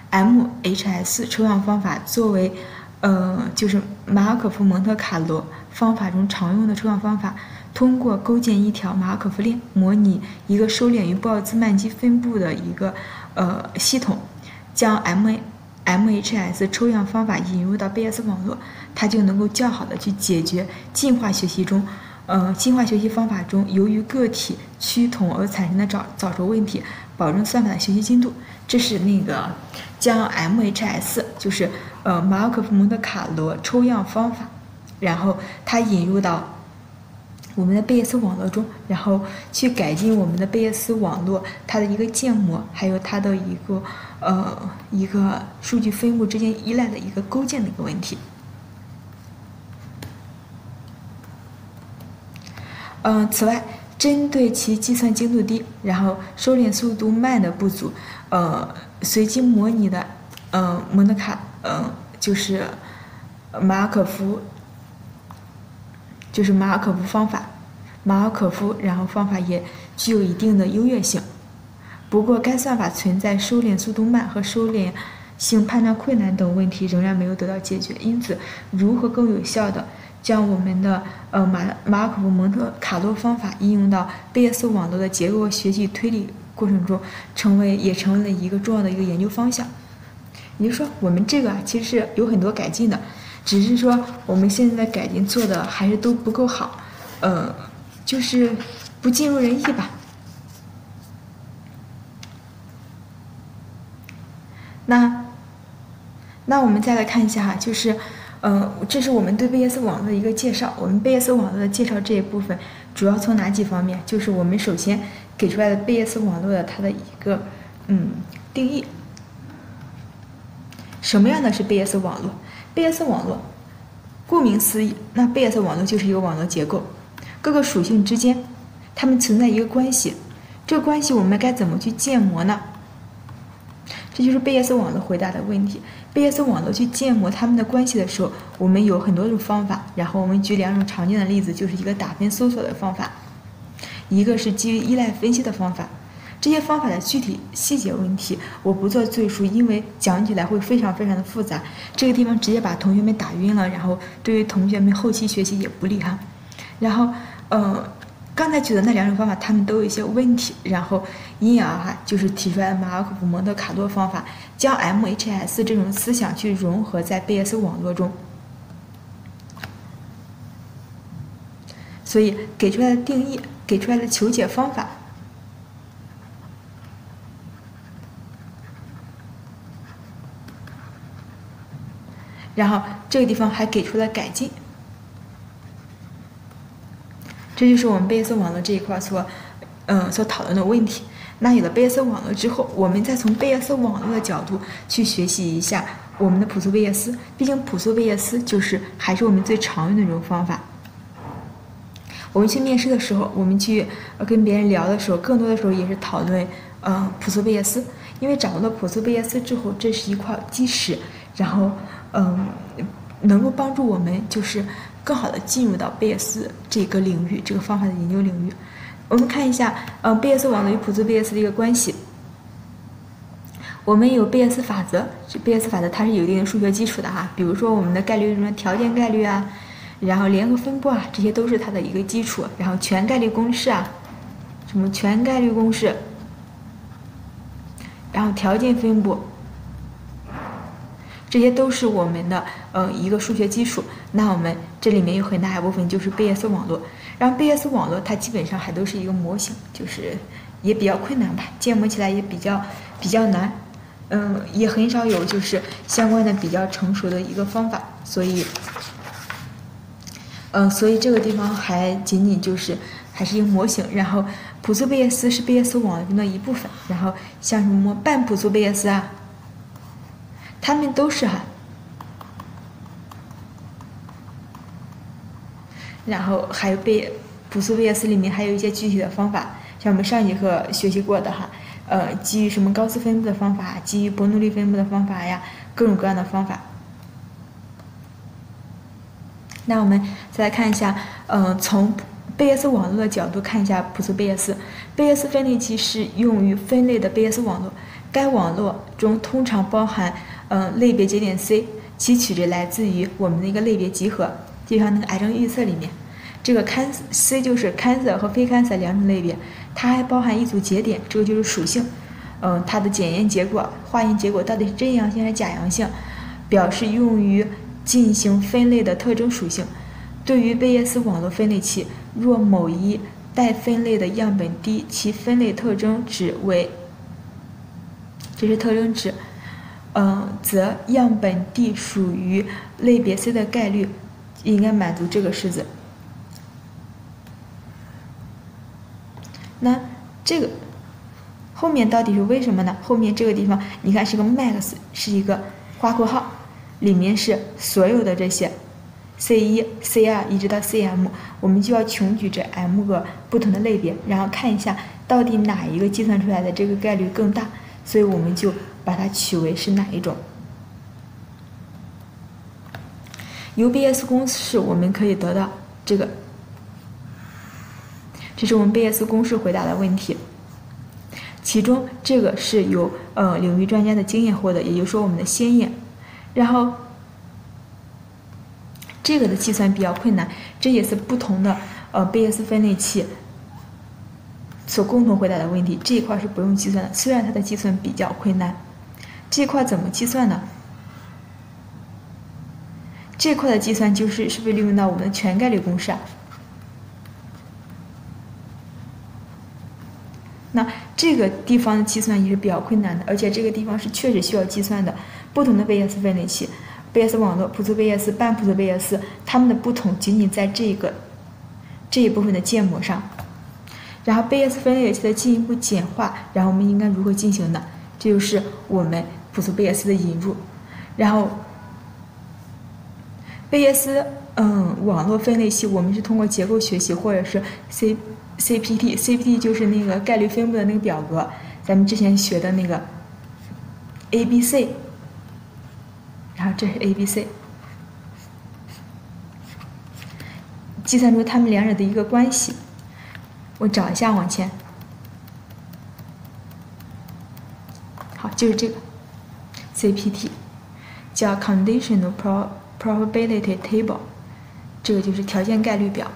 M H S 抽象方法作为呃就是马尔可夫蒙特卡罗方法中常用的抽象方法。通过构建一条马尔可夫链，模拟一个收敛于鲍兹曼基分布的一个呃系统，将 M M H S 抽样方法引入到贝叶斯网络，它就能够较好的去解决进化学习中，呃进化学习方法中由于个体趋同而产生的早早熟问题，保证算法的学习精度。这是那个将 M H S 就是呃马尔可夫蒙特卡罗抽样方法，然后它引入到我们的贝叶斯网络中，然后去改进我们的贝叶斯网络它的一个建模，还有它的一个呃一个数据分布之间依赖的一个构建的一个问题。 嗯，此外，针对其计算精度低，然后收敛速度慢的不足，呃，随机模拟的，嗯，蒙特卡，嗯，就是马尔可夫，就是马尔可夫方法，马尔可夫然后方法也具有一定的优越性。不过，该算法存在收敛速度慢和收敛性判断困难等问题，仍然没有得到解决。因此，如何更有效的将我们的呃马马尔可夫蒙特卡洛方法应用到贝叶斯网络的结构学习推理过程中，成为也成为了一个重要的一个研究方向。也就是说，我们这个啊其实是有很多改进的，只是说我们现在的改进做的还是都不够好，呃，就是不尽如人意吧。那，那我们再来看一下哈，就是，呃，这是我们对贝叶斯网络的一个介绍。我们贝叶斯网络的介绍这一部分主要从哪几方面？就是我们首先给出来的贝叶斯网络的它的一个嗯定义。什么样的是贝叶斯网络？贝叶斯网络，顾名思义，那贝叶斯网络就是一个网络结构，各个属性之间它们存在一个关系，这个关系我们该怎么去建模呢？这就是贝叶斯网络回答的问题。贝叶斯网络去建模它们的关系的时候，我们有很多种方法。然后我们举两种常见的例子，就是一个打分搜索的方法，一个是基于依赖分析的方法。这些方法的具体细节问题我不做赘述，因为讲起来会非常非常的复杂。这个地方直接把同学们打晕了，然后对于同学们后期学习也不利哈。然后，呃。刚才举的那两种方法，它们都有一些问题，然后因而哈，就是提出来的马尔可夫蒙特卡洛方法，将 M H S 这种思想去融合在贝叶斯网络中。所以给出来的定义，给出来的求解方法，然后这个地方还给出了改进。这就是我们贝叶斯网络这一块所，嗯，所讨论的问题。那有了贝叶斯网络之后，我们再从贝叶斯网络的角度去学习一下我们的朴素贝叶斯。毕竟朴素贝叶斯就是还是我们最常用的这种方法。我们去面试的时候，我们去跟别人聊的时候，更多的时候也是讨论，呃，朴素贝叶斯。因为掌握了朴素贝叶斯之后，这是一块基石，然后，嗯，能够帮助我们就是更好的进入到贝叶斯这个领域，这个方法的研究领域。我们看一下，呃，贝叶斯网络与朴素贝叶斯的一个关系。我们有贝叶斯法则，这贝叶斯法则它是有一定的数学基础的哈，比如说我们的概率什么条件概率啊，然后联合分布啊，这些都是它的一个基础。然后全概率公式啊，什么全概率公式，然后条件分布。这些都是我们的呃一个数学基础。那我们这里面有很大一部分就是贝叶斯网络，然后贝叶斯网络它基本上还都是一个模型，就是也比较困难吧，建模起来也比较比较难，嗯，也很少有就是相关的比较成熟的一个方法，所以，嗯，所以这个地方还仅仅就是还是一个模型。然后朴素贝叶斯是贝叶斯网络中的一部分，然后像什么半朴素贝叶斯啊。他们都是哈，然后还有贝朴素贝叶斯里面还有一些具体的方法，像我们上节课学习过的哈，呃，基于什么高斯分布的方法，基于伯努利分布的方法呀，各种各样的方法。那我们再来看一下，呃，从贝叶斯网络的角度看一下朴素贝叶斯。贝叶斯分类器是用于分类的贝叶斯网络，该网络中通常包含嗯，类别节点 C， 其取值来自于我们的一个类别集合，就像那个癌症预测里面，这个 cancer C 就是 cancer 和非 cancer 两种类别，它还包含一组节点，这个就是属性，嗯，它的检验结果、化验结果到底是真阳性还是假阳性，表示用于进行分类的特征属性。对于贝叶斯网络分类器，若某一待分类的样本低，其分类特征值为，这是特征值。嗯，则样本 D 属于类别 C 的概率应该满足这个式子。那这个后面到底是为什么呢？后面这个地方你看是个 max， 是一个花括号，里面是所有的这些 C 一、C 二一直到 C M， 我们就要穷举这 M 个不同的类别，然后看一下到底哪一个计算出来的这个概率更大，所以我们就把它取为是哪一种。由 B S 公式我们可以得到这个，这是我们 B S 公式回答的问题。其中这个是由呃领域专家的经验获得，也就是说我们的先验。然后这个的计算比较困难，这也是不同的呃 B S 分类器所共同回答的问题。这一块是不用计算的，虽然它的计算比较困难。这一块怎么计算呢？这块的计算就是是不是利用到我们的全概率公式啊？那这个地方的计算也是比较困难的，而且这个地方是确实需要计算的。不同的 B S 分类器、B S 网络、谱组 B S、半谱组 B S， 它们的不同仅仅在这个这一部分的建模上。然后 B S 分类器的进一步简化，然后我们应该如何进行呢？这就是我们谱组 B S 的引入。然后 B S 嗯网络分类器，我们是通过结构学习或者是 C C P T，C P T 就是那个概率分布的那个表格，咱们之前学的那个 A B C， 然后这是 A B C， 计算出它们两者的一个关系。我找一下往前，好，就是这个 C P T， 叫 Conditional Probability Table， 这个就是条件概率表。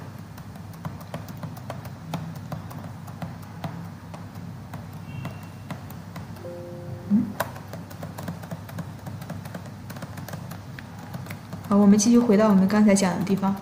好，我们继续回到我们刚才讲的地方。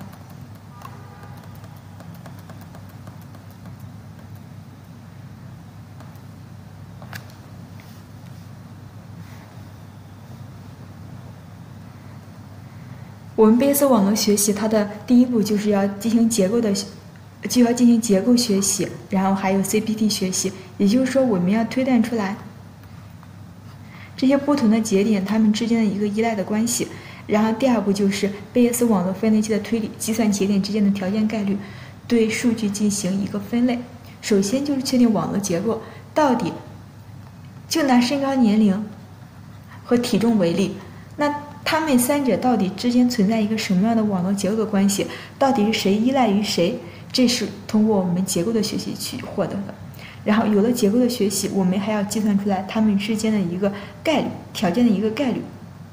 我们 B S 网络学习，它的第一步就是要进行结构的，就要进行结构学习，然后还有 C P T 学习，也就是说，我们要推断出来这些不同的节点它们之间的一个依赖的关系。然后第二步就是 B S 网络分类器的推理，计算节点之间的条件概率，对数据进行一个分类。首先就是确定网络结构到底，就拿身高、年龄和体重为例，那它们三者到底之间存在一个什么样的网络结构的关系？到底是谁依赖于谁？这是通过我们结构的学习去获得的。然后有了结构的学习，我们还要计算出来它们之间的一个概率，条件的一个概率。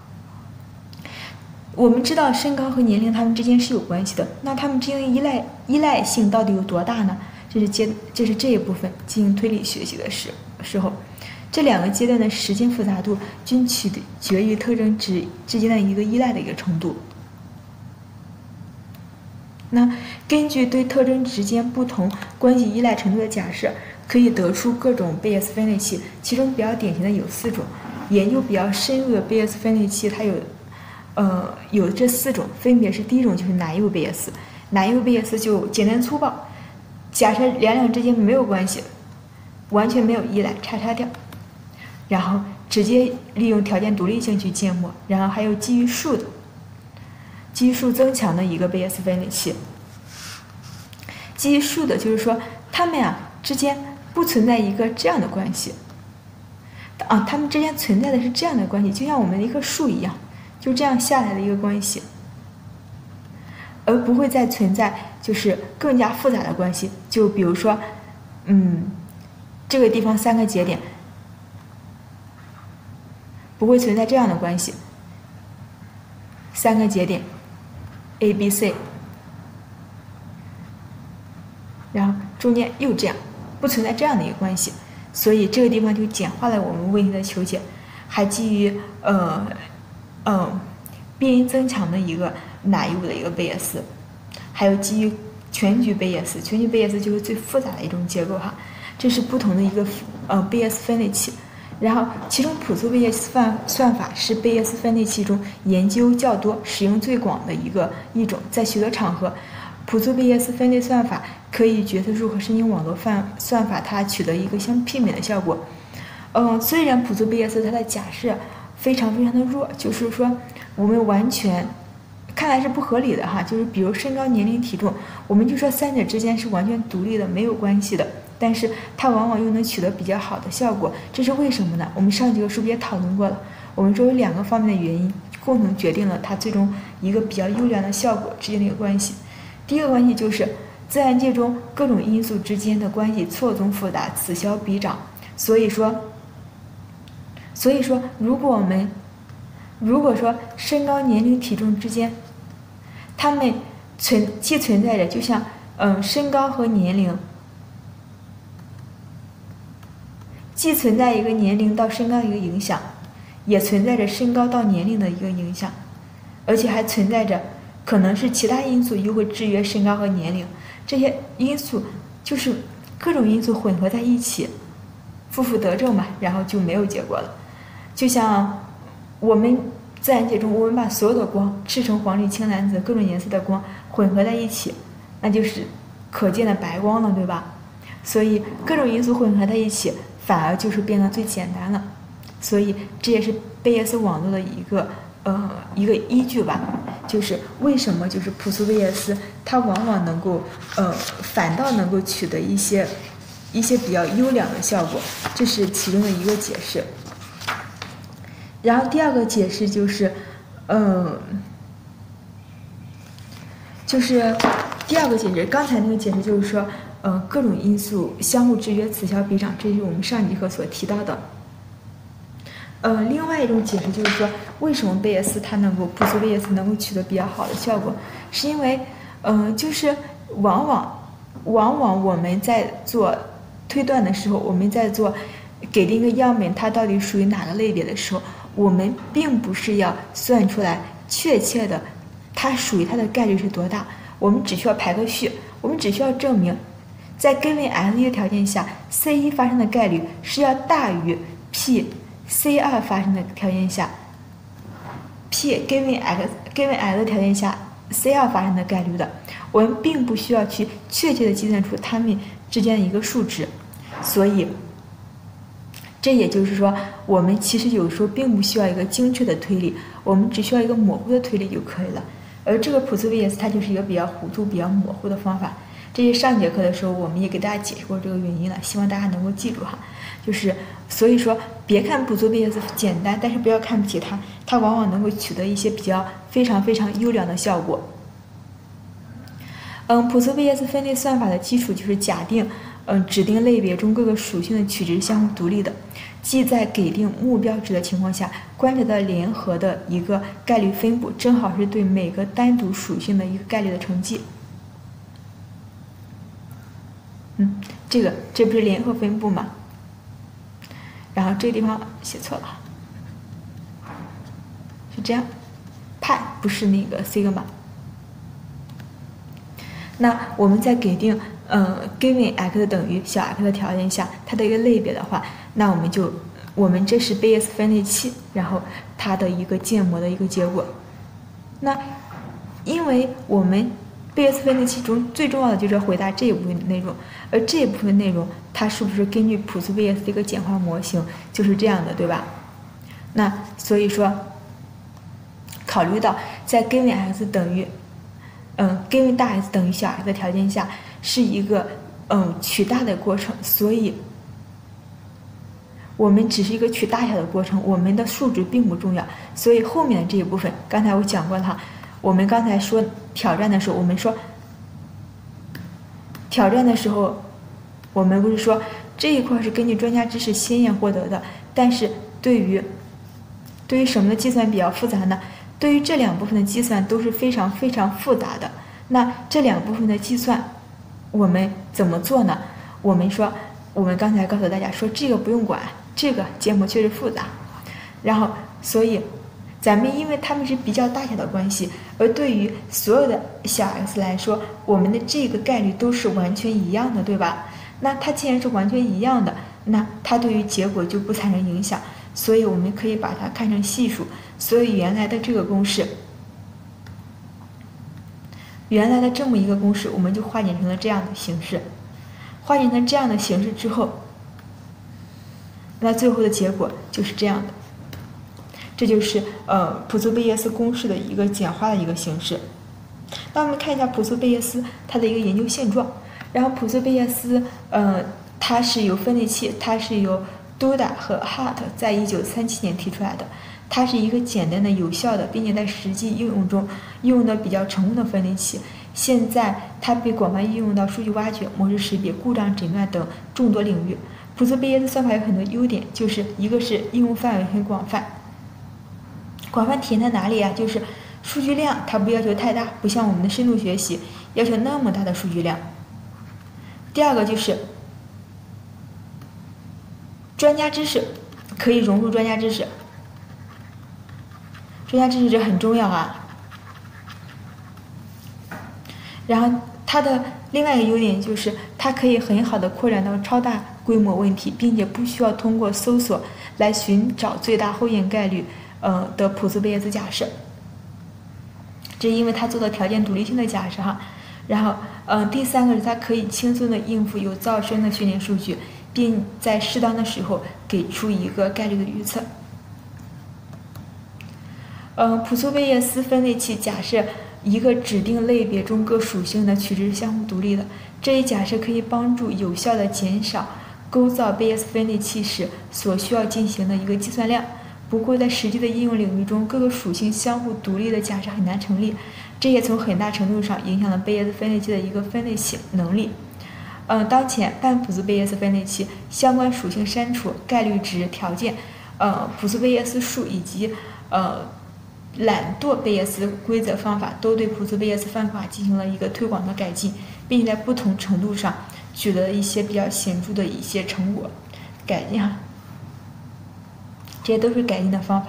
我们知道身高和年龄它们之间是有关系的，那它们之间的依赖依赖性到底有多大呢？这是阶这是这一部分进行推理学习的时时候，这两个阶段的时间复杂度均取决于特征值之间的一个依赖的一个程度。那根据对特征值间不同关系依赖程度的假设，可以得出各种 B S 分类器，其中比较典型的有四种。研究比较深入的 B S 分类器，它有。呃，有这四种，分别是第一种就是南右 B S， 南右 B S 就简单粗暴，假设两两之间没有关系，完全没有依赖，叉叉掉，然后直接利用条件独立性去建模，然后还有基于数的，基于数增强的一个 B S 分类器。基于数的就是说，它们呀之间不存在一个这样的关系，啊，它们之间存在的是这样的关系，就像我们的一棵树一样。就这样下来的一个关系，而不会再存在就是更加复杂的关系。就比如说，嗯，这个地方三个节点不会存在这样的关系，三个节点 A、B、C， 然后中间又这样，不存在这样的一个关系，所以这个地方就简化了我们问题的求解，还基于呃。嗯，变因增强的一个哪一步的一个 B S， 还有基于全局 B S， 全局 B S 就是最复杂的一种结构哈，这是不同的一个呃 B S 分类器。然后其中谱组 B S 算算法是 B S 分类器中研究较多、使用最广的一个一种，在许多场合，谱组 B S 分类算法可以决策树和神经网络算算法它取得一个相媲美的效果。嗯，虽然谱组 B S 它的假设非常非常的弱，就是说我们完全看来是不合理的哈，就是比如身高、年龄、体重，我们就说三者之间是完全独立的，没有关系的，但是它往往又能取得比较好的效果，这是为什么呢？我们上节课是不是也讨论过了？我们说有两个方面的原因共同决定了它最终一个比较优良的效果之间的一个关系。第一个关系就是自然界中各种因素之间的关系错综复杂，此消彼长，所以说，所以说如果我们如果说身高、年龄、体重之间，它们存既存在着，就像嗯身高和年龄，既存在一个年龄到身高的一个影响，也存在着身高到年龄的一个影响，而且还存在着可能是其他因素又会制约身高和年龄，这些因素就是各种因素混合在一起，负负得正嘛，然后就没有结果了。就像我们自然界中，我们把所有的光，赤橙黄绿青蓝紫各种颜色的光混合在一起，那就是可见的白光了，对吧？所以各种因素混合在一起，反而就是变得最简单了。所以这也是贝叶斯网络的一个呃一个依据吧，就是为什么就是朴素贝叶斯它往往能够呃反倒能够取得一些一些比较优良的效果，这是其中的一个解释。然后第二个解释就是，呃，就是第二个解释，刚才那个解释就是说，呃，各种因素相互制约，此消彼长，这是我们上节课所提到的。呃，另外一种解释就是说，为什么贝叶斯它能够朴素贝叶斯能够取得比较好的效果，是因为，呃，就是往往往往我们在做推断的时候，我们在做给定一个样本它到底属于哪个类别的时候，我们并不是要算出来确切的它属于它的概率是多大，我们只需要排个序，我们只需要证明在 given x 一的条件下 C 一发生的概率是要大于 P C 二发生的条件下 P given x given x 的条件下 C 二发生的概率的，我们并不需要去确切的计算出它们之间的一个数值，所以这也就是说，我们其实有时候并不需要一个精确的推理，我们只需要一个模糊的推理就可以了。而这个朴素贝叶斯它就是一个比较糊涂、比较模糊的方法。这是上节课的时候我们也给大家解释过这个原因了，希望大家能够记住哈。就是所以说，别看朴素贝叶斯简单，但是不要看不起它，它往往能够取得一些比较非常非常优良的效果。嗯，朴素贝叶斯分类算法的基础就是假定。嗯，指定类别中各个属性的取值相互独立的，即在给定目标值的情况下，观察到联合的一个概率分布，正好是对每个单独属性的一个概率的乘积。嗯，这个这不是联合分布吗？然后这个地方写错了，是这样，派不是那个 sigma。那我们在给定。呃 given x 等于小 x 的条件下，它的一个类别的话，那我们就我们这是贝叶斯分类器，然后它的一个建模的一个结果。那因为我们贝叶斯分类器中最重要的就是回答这一部分内容，而这一部分内容它是不是根据朴素贝叶斯的一个简化模型就是这样的，对吧？那所以说，考虑到在 given x 等于嗯 given 大 x 等于小 x 的条件下。是一个嗯取大的过程，所以我们只是一个取大小的过程，我们的数值并不重要。所以后面的这一部分，刚才我讲过了哈。我们刚才说挑战的时候，我们说挑战的时候，我们不是说这一块是根据专家知识先验获得的，但是对于对于什么的计算比较复杂呢？对于这两部分的计算都是非常非常复杂的。那这两部分的计算。我们怎么做呢？我们说，我们刚才告诉大家说，这个不用管，这个建模确实复杂。然后，所以咱们因为它们是比较大小的关系，而对于所有的小 x 来说，我们的这个概率都是完全一样的，对吧？那它既然是完全一样的，那它对于结果就不产生影响，所以我们可以把它看成系数。所以原来的这个公式。原来的这么一个公式，我们就化简成了这样的形式。化简成这样的形式之后，那最后的结果就是这样的。 这就是呃普苏贝叶斯公式的一个简化的一个形式。那我们看一下普苏贝叶斯它的一个研究现状。然后普苏贝叶斯，呃，它是由分类器，它是由 Duda 和 Hart 在一九三七年提出来的。它是一个简单的、有效的，并且在实际应用中应用的比较成功的分类器。现在它被广泛应用到数据挖掘、模式识别、故障诊断等众多领域。普苏贝叶斯算法有很多优点，就是一个是应用范围很广泛。广泛体现在哪里啊？就是数据量它不要求太大，不像我们的深度学习要求那么大的数据量。第二个就是专家知识，可以融入专家知识，专家知识这很重要啊。然后它的另外一个优点就是它可以很好的扩展到超大规模问题，并且不需要通过搜索来寻找最大后验概率呃的普苏贝叶斯假设。这是因为它做到条件独立性的假设哈。然后，嗯、呃，第三个是它可以轻松的应付有噪声的训练数据，并在适当的时候给出一个概率的预测。嗯、呃，普苏贝叶斯分类器假设一个指定类别中各属性的取值是相互独立的，这一假设可以帮助有效的减少构造贝叶斯分类器时所需要进行的一个计算量。不过，在实际的应用领域中，各个属性相互独立的假设很难成立，这也从很大程度上影响了贝叶斯分类器的一个分类器能力。嗯、呃，当前半普苏贝叶斯分类器相关属性删除、概率值条件、呃普苏贝叶斯数以及呃懒惰贝叶斯规则方法都对普苏贝叶斯方法进行了一个推广的改进，并且在不同程度上取得了一些比较显著的一些成果改进哈。这些都是改进的方法。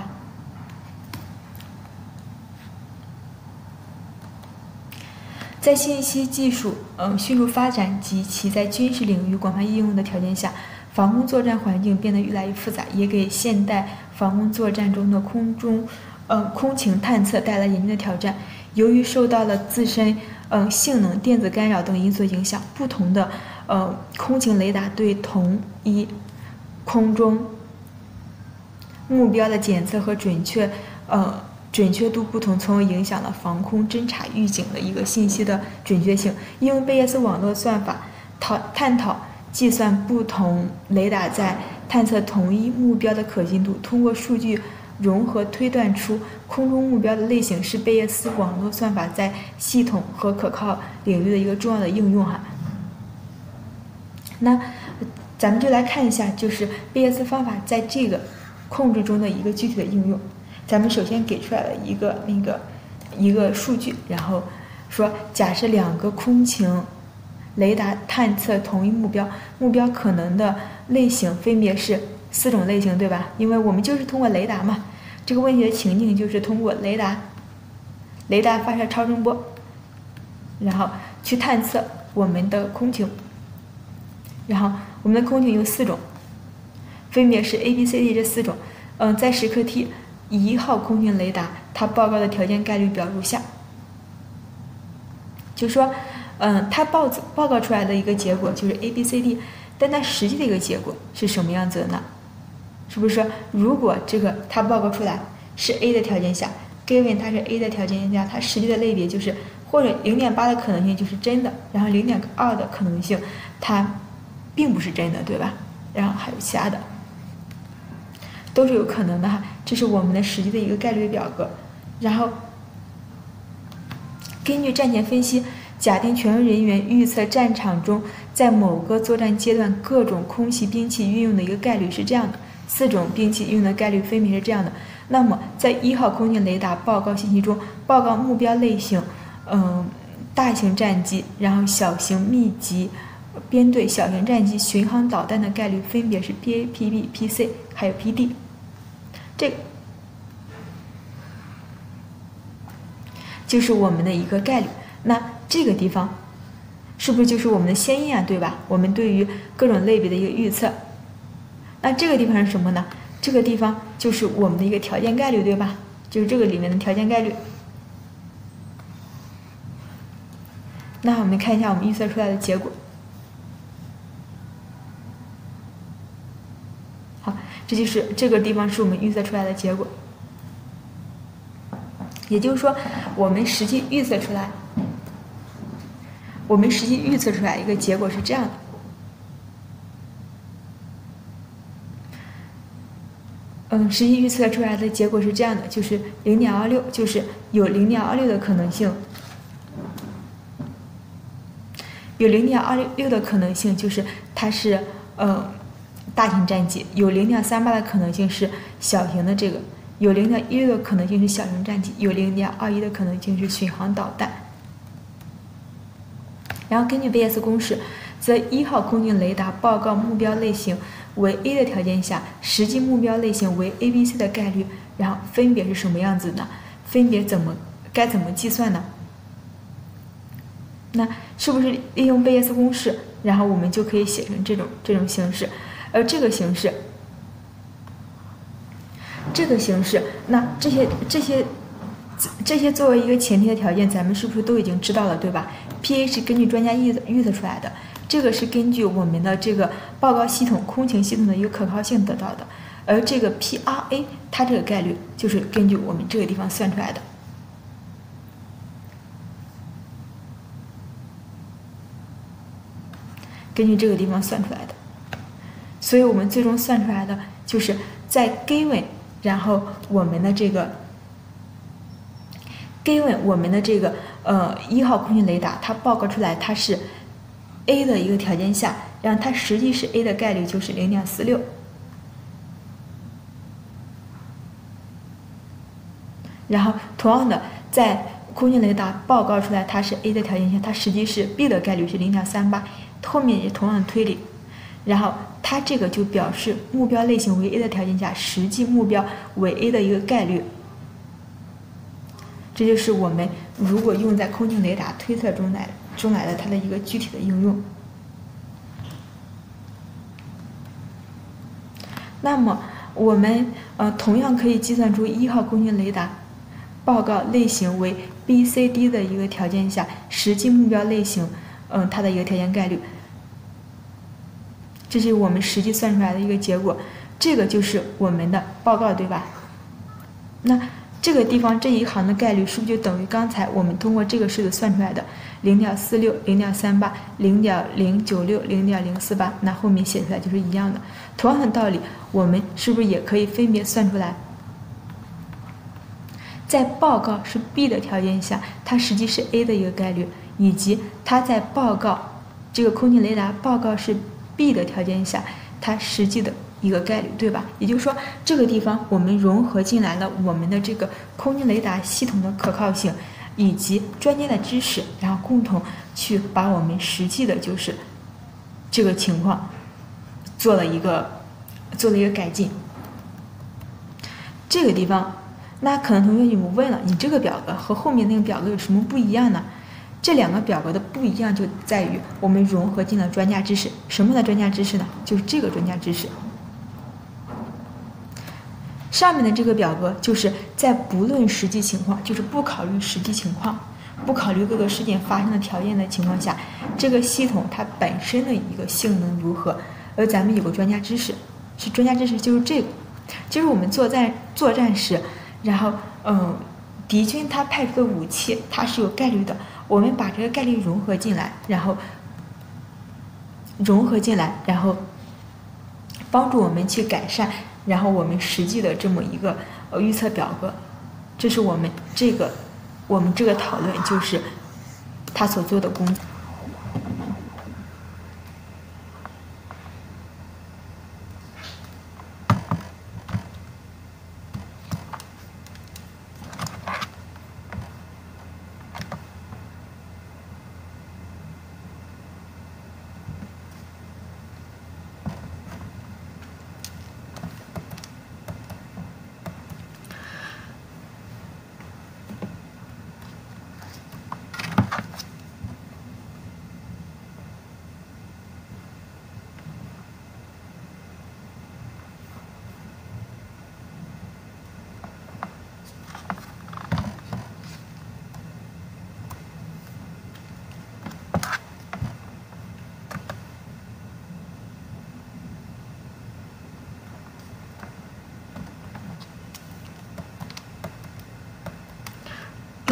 在信息技术嗯迅速发展及其在军事领域广泛应用的条件下，防空作战环境变得越来越复杂，也给现代防空作战中的空中呃空情探测带来严峻的挑战。由于受到了自身嗯性能、电子干扰等因素影响，不同的呃空情雷达对同一空中目标的检测和准确，呃，准确度不同，从而影响了防空侦察预警的一个信息的准确性。应用贝叶斯网络算法讨探讨计算不同雷达在探测同一目标的可信度，通过数据融合推断出空中目标的类型，是贝叶斯网络算法在系统和可靠领域的一个重要的应用哈。那咱们就来看一下，就是贝叶斯方法在这个控制中的一个具体的应用。咱们首先给出来了一个那个一个数据，然后说假设两个空情雷达探测同一目标，目标可能的类型分别是四种类型，对吧？因为我们就是通过雷达嘛，这个问题的情境就是通过雷达雷达发射超声波，然后去探测我们的空情，然后我们的空情有四种，分别是 A B C D 这四种。嗯、呃，在时刻 T 一号空情雷达，它报告的条件概率表如下。就说，嗯、呃，它报报告出来的一个结果就是 A B C D， 但它实际的一个结果是什么样子的呢？是不是说，如果这个它报告出来是 A 的条件下 ，given 它是 A 的条件下，它实际的类别就是或者 零点八 的可能性就是真的，然后 零点二 的可能性它并不是真的，对吧？然后还有其他的。都是有可能的哈，这是我们的实际的一个概率表格。然后根据战前分析，假定全人员预测战场中在某个作战阶段各种空袭兵器运用的一个概率是这样的，四种兵器运用的概率分别是这样的。那么在一号空情雷达报告信息中，报告目标类型，嗯，大型战机，然后小型密集编队、小型战机、巡航导弹的概率分别是 P A、P B、P C 还有 P D。这个就是我们的一个概率。那这个地方是不是就是我们的先因啊？对吧？我们对于各种类别的一个预测。那这个地方是什么呢？这个地方就是我们的一个条件概率，对吧？就是这个里面的条件概率。那我们看一下我们预测出来的结果。好，这就是这个地方是我们预测出来的结果。 也就是说，我们实际预测出来，我们实际预测出来一个结果是这样的。嗯，实际预测出来的结果是这样的，就是零点二六，就是有零点二六的可能性，有零点二六的可能性，就是它是呃大型战机；有零点三八的可能性是小型的这个；有零点一六的可能性是小型战机；有零点二一的可能性是巡航导弹。然后根据 B S 公式，则一号空军雷达报告目标类型为 A 的条件下，实际目标类型为 A、B、C 的概率，然后分别是什么样子呢？分别怎么该怎么计算呢？那是不是利用 B S 公式，然后我们就可以写成这种这种形式？而这个形式，这个形式，那这些这些这些作为一个前提的条件，咱们是不是都已经知道了，对吧 ？P A 是根据专家预预测出来的。这个是根据我们的这个报告系统、空情系统的一个可靠性得到的，而这个 P R A 它这个概率就是根据我们这个地方算出来的，根据这个地方算出来的，所以我们最终算出来的就是在 given， 然后我们的这个 given 我们的这个呃一号空军雷达，它报告出来它是A 的一个条件下，然后它实际是 A 的概率就是零点四六，然后同样的，在空军雷达报告出来它是 A 的条件下，它实际是 B 的概率是零点三八，后面也同样的推理，然后它这个就表示目标类型为 A 的条件下，实际目标为 A 的一个概率。这就是我们如果用在空军雷达推测中来中来的它的一个具体的应用。那么我们呃同样可以计算出一号空军雷达报告类型为 B、C、D 的一个条件下，实际目标类型嗯、呃、它的一个条件概率。这是我们实际算出来的一个结果，这个就是我们的报告，对吧？那这个地方这一行的概率是不是就等于刚才我们通过这个式子算出来的零点四六、零点三八、零点零九六、零点零四八？那后面写出来就是一样的。同样的道理，我们是不是也可以分别算出来，在报告是 B 的条件下，它实际是 A 的一个概率，以及它在报告这个空军雷达报告是 B 的条件下，它实际的一个概率，对吧？也就是说，这个地方我们融合进来了我们的这个空军雷达系统的可靠性，以及专家的知识，然后共同去把我们实际的就是这个情况做了一个做了一个改进。这个地方，那可能同学你们问了，你这个表格和后面那个表格有什么不一样呢？这两个表格的不一样就在于我们融合进了专家知识。什么的专家知识呢？就是这个专家知识。上面的这个表格就是在不论实际情况，就是不考虑实际情况，不考虑各个事件发生的条件的情况下，这个系统它本身的一个性能如何。而咱们有个专家知识，是专家知识就是这个，就是我们作战作战时，然后嗯，敌军他派出的武器它是有概率的，我们把这个概率融合进来，然后融合进来，然后帮助我们去改善，然后我们实际的这么一个呃预测表格。这是我们这个我们这个讨论就是他所做的工作。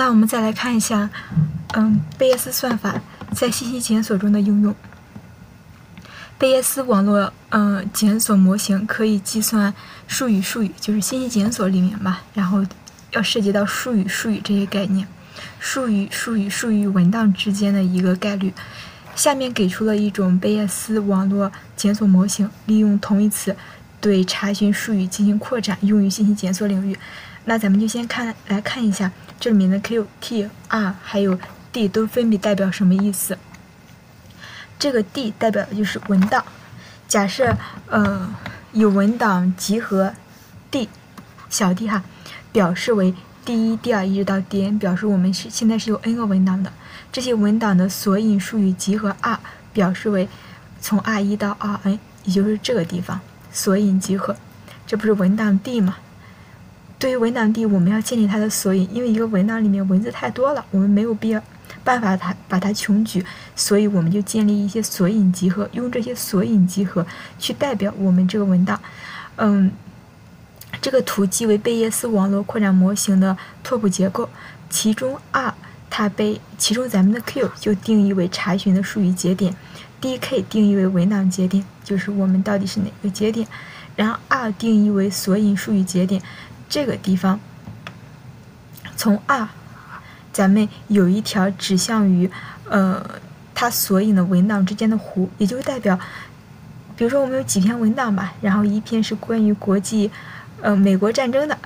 那我们再来看一下，嗯，贝叶斯算法在信息检索中的应用。贝叶斯网络嗯检索模型可以计算数与数语，就是信息检索里面吧，然后要涉及到数与数语这些概念，数与数语数语文档之间的一个概率。下面给出了一种贝叶斯网络检索模型，利用同义词对查询数语进行扩展，用于信息检索领域。那咱们就先看来看一下这里面的 Q、T、R 还有 D 都分别代表什么意思。这个 D 代表的就是文档。假设呃有文档集合 D 小 d 哈，表示为第一、第二一直到 D N， 表示我们是现在是有 n 个文档的。这些文档的索引数语集合 R 表示为从 R 一 到 R N， 也就是这个地方索引集合，这不是文档 D 吗？对于文档 D， 我们要建立它的索引，因为一个文档里面文字太多了，我们没有必要办法它把它穷举，所以我们就建立一些索引集合，用这些索引集合去代表我们这个文档。嗯，这个图即为贝叶斯网络扩展模型的拓扑结构，其中 R 它被其中咱们的 Q 就定义为查询的数语节点 ，D K 定义为文档节点，就是我们到底是哪个节点，然后 R 定义为索引数语节点。这个地方从 R 咱们有一条指向于呃它索引的文档之间的弧，也就代表，比如说我们有几篇文档吧，然后一篇是关于国际呃美国战争的，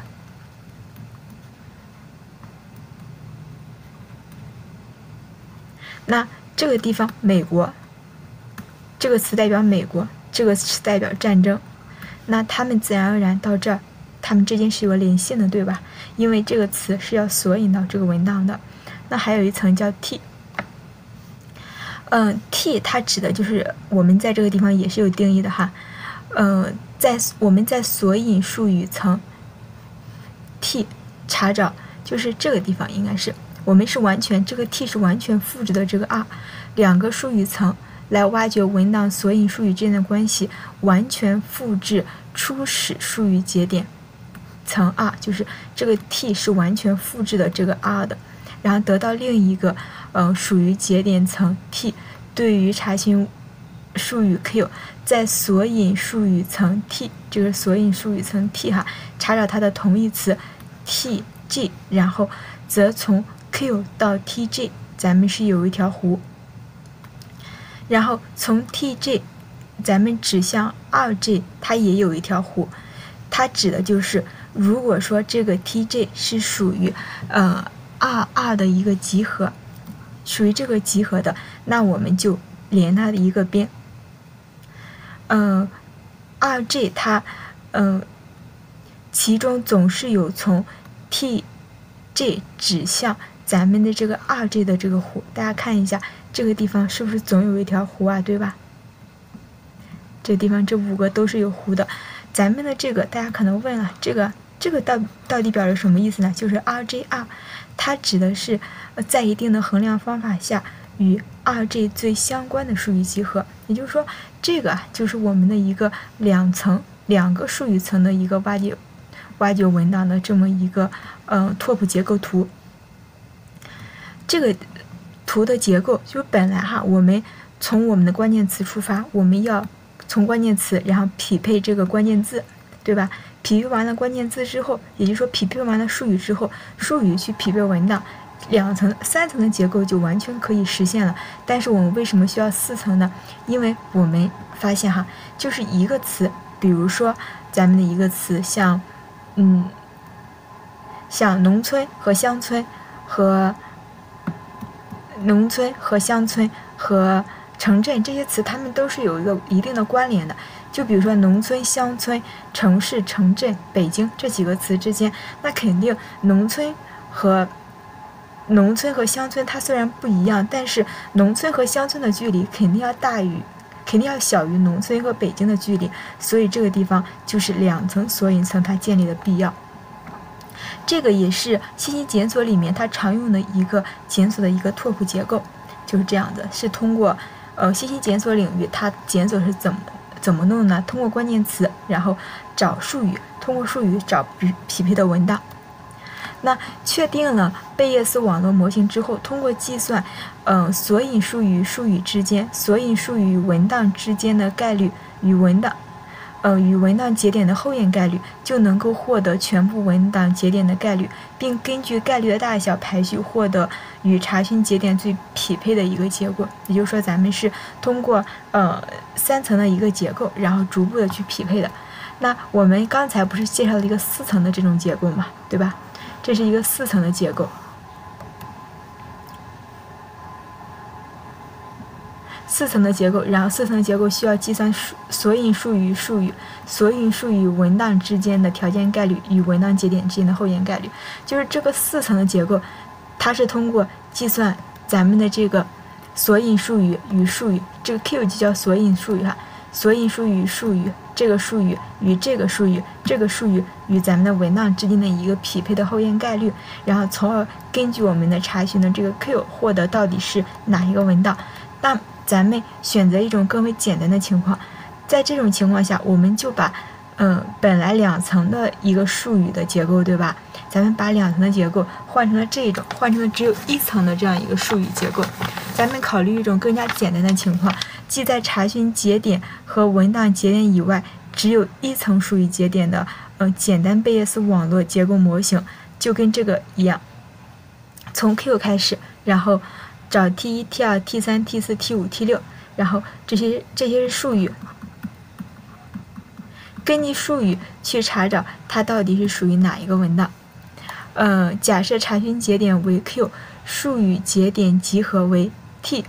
那这个地方美国这个词代表美国，这个词代表战争，那他们自然而然到这儿，他们之间是有连线的，对吧？因为这个词是要索引到这个文档的。那还有一层叫 T， 嗯 ，T 它指的就是我们在这个地方也是有定义的哈，嗯，在我们在索引术语层 T 查找，就是这个地方应该是我们是完全这个 T 是完全复制的这个 R， 两个术语层来挖掘文档索引术语之间的关系，完全复制初始术语节点层 R， 就是这个 T 是完全复制的这个 R 的，然后得到另一个呃属于节点层 T， 对于查询术语 Q， 在索引术语层 T， 这个索引术语层 T 哈，查找它的同义词 T G， 然后则从 Q 到 T G， 咱们是有一条弧，然后从 T G 咱们指向 二 G， 它也有一条弧，它指的就是如果说这个 T G 是属于呃二二的一个集合，属于这个集合的，那我们就连它的一个边。呃，二 G 它呃其中总是有从 T G 指向咱们的这个二 G 的这个弧，大家看一下这个地方是不是总有一条弧啊，对吧？这个地方这五个都是有弧的。咱们的这个大家可能问了，这个这个到到底表示什么意思呢？就是 R G R， 它指的是在一定的衡量方法下与 R G 最相关的术语集合，也就是说，这个就是我们的一个两层两个术语层的一个挖掘挖掘文档的这么一个呃拓扑结构图。这个图的结构就是本来哈，我们从我们的关键词出发，我们要从关键词然后匹配这个关键字，对吧？匹配完了关键字之后，也就是说匹配完了术语之后，术语去匹配文档，两层三层的结构就完全可以实现了。但是我们为什么需要四层呢？因为我们发现哈，就是一个词，比如说咱们的一个词像嗯像农村和乡村和农村和乡村和城镇这些词，它们都是有一个一定的关联的。就比如说农村、乡村、城市、城镇、北京这几个词之间，那肯定农村和农村和乡村它虽然不一样，但是农村和乡村的距离肯定要大于肯定要小于农村和北京的距离，所以这个地方就是两层索引层它建立的必要。这个也是信息检索里面它常用的一个检索的一个拓扑结构，就是这样的，是通过呃信息检索领域它检索是怎么怎么弄呢？通过关键词，然后找术语，通过术语找匹匹配的文档。 那确定了贝叶斯网络模型之后，通过计算，嗯、呃，索引数与数语之间、索引数与文档之间的概率与文档，呃，与文档节点的后验概率，就能够获得全部文档节点的概率，并根据概率的大小排序，获得与查询节点最匹配的一个结果。也就是说，咱们是通过呃三层的一个结构，然后逐步的去匹配的。那我们刚才不是介绍了一个四层的这种结构嘛，对吧？这是一个四层的结构，四层的结构，然后四层的结构需要计算索引数与数语、索引数与文档之间的条件概率与文档节点之间的后验概率。就是这个四层的结构，它是通过计算咱们的这个索引数语与数语，这个 Q 就叫索引数语哈，索引数语与数语。这个数语与这个数语，这个数语与咱们的文档之间的一个匹配的后验概率，然后从而根据我们的查询的这个 Q 获得到底是哪一个文档。但咱们选择一种更为简单的情况，在这种情况下，我们就把嗯本来两层的一个数语的结构，对吧？咱们把两层的结构换成了这种，换成了只有一层的这样一个数语结构。咱们考虑一种更加简单的情况，即在查询节点和文档节点以外，只有一层数语节点的呃简单贝叶斯网络结构模型，就跟这个一样，从 Q 开始，然后找 T 一、T 二、T 三、T 四、T 五、T 六，然后这些这些是数语，根据数语去查找它到底是属于哪一个文档。呃，假设查询节点为 Q， 数语节点集合为 T，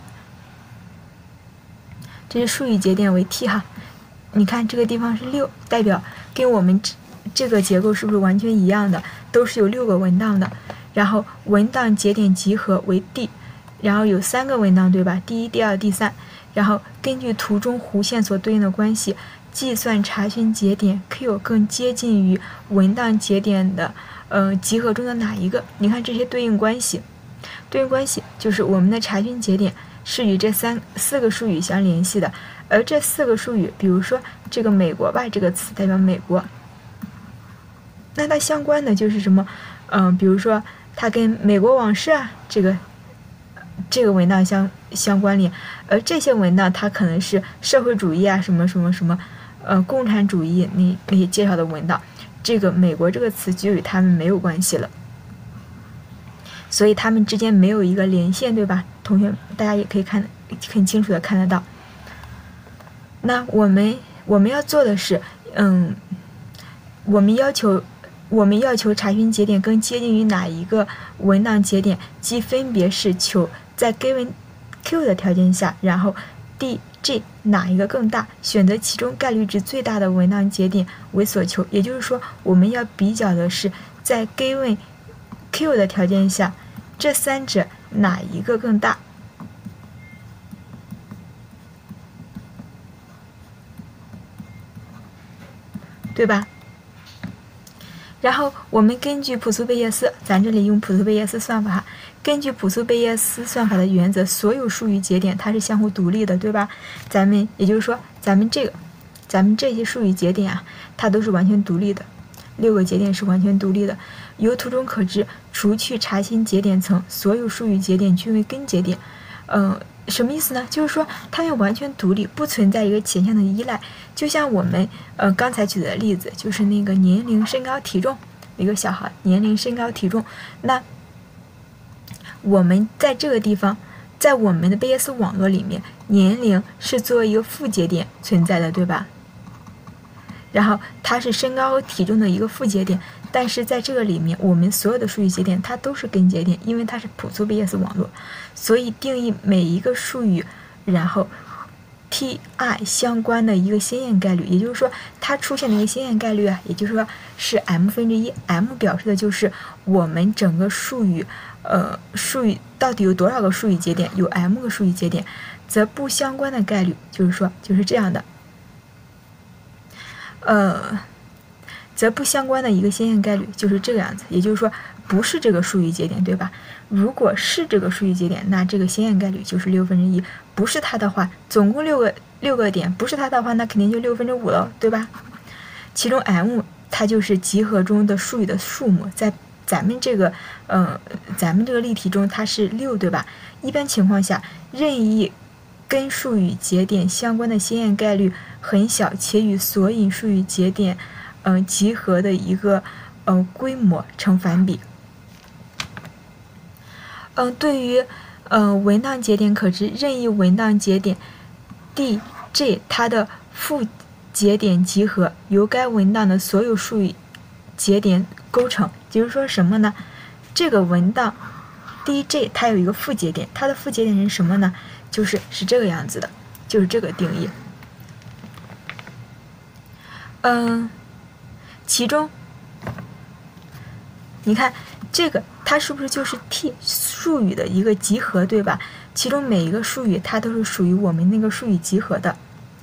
这是数语节点为 T 哈。你看这个地方是六，代表跟我们这个结构是不是完全一样的？都是有六个文档的。然后文档节点集合为 D， 然后有三个文档对吧？第一、第二、第三。然后根据图中弧线所对应的关系，计算查询节点 Q 更接近于文档节点的呃集合中的哪一个？你看这些对应关系，对应关系就是我们的查询节点是与这三四个数语相联系的。而这四个数语，比如说这个美国吧，这个词代表美国，那它相关的就是什么？嗯、呃，比如说它跟美国往事啊，这个这个文档相相关联，而这些文档它可能是社会主义啊，什么什么什么，呃，共产主义那那些介绍的文档，这个美国这个词就与他们没有关系了，所以他们之间没有一个连线，对吧？同学大家也可以看很清楚的看得到。那我们我们要做的是，嗯，我们要求我们要求查询节点更接近于哪一个文档节点，即分别是求在 given Q 的条件下，然后 D、G 哪一个更大，选择其中概率值最大的文档节点为所求。也就是说，我们要比较的是在 given Q 的条件下，这三者哪一个更大。对吧？然后我们根据朴素贝叶斯，咱这里用朴素贝叶斯算法哈，根据朴素贝叶斯算法的原则，所有数语节点它是相互独立的，对吧？咱们也就是说，咱们这个，咱们这些数语节点啊，它都是完全独立的，六个节点是完全独立的。由图中可知，除去查询节点层，所有数语节点均为根节点。嗯、呃。什么意思呢？就是说它们完全独立，不存在一个前项的依赖。就像我们呃刚才举的例子，就是那个年龄、身高、体重，一个小孩年龄、身高、体重。那我们在这个地方，在我们的贝叶斯网络里面，年龄是作为一个副节点存在的，对吧？然后它是身高和体重的一个副节点。但是在这个里面，我们所有的数语节点它都是根节点，因为它是朴素贝叶斯网络，所以定义每一个数语，然后 T I 相关的一个先验概率，也就是说它出现的一个先验概率啊，也就是说是 m 分之一 ，m 表示的就是我们整个数语，呃，数语到底有多少个数语节点，有 m 个数语节点，则不相关的概率就是说就是这样的，呃。则不相关的一个先验概率就是这个样子，也就是说不是这个数语节点，对吧？如果是这个数语节点，那这个先验概率就是六分之一；不是它的话，总共六个六个点，不是它的话，那肯定就六分之五了，对吧？其中 m 它就是集合中的数语的数目，在咱们这个，呃，咱们这个例题中它是六，对吧？一般情况下，任意根数与节点相关的显眼概率很小，且与索引数与节点，嗯、呃，集合的一个，呃，规模成反比。嗯、呃，对于，呃，文档节点可知，任意文档节点 D J 它的负节点集合由该文档的所有数与节点构成，就是说什么呢？这个文档 D J 它有一个负节点，它的负节点是什么呢？就是是这个样子的，就是这个定义。嗯，其中你看这个它是不是就是 T 数语的一个集合，对吧？其中每一个数语它都是属于我们那个数语集合的。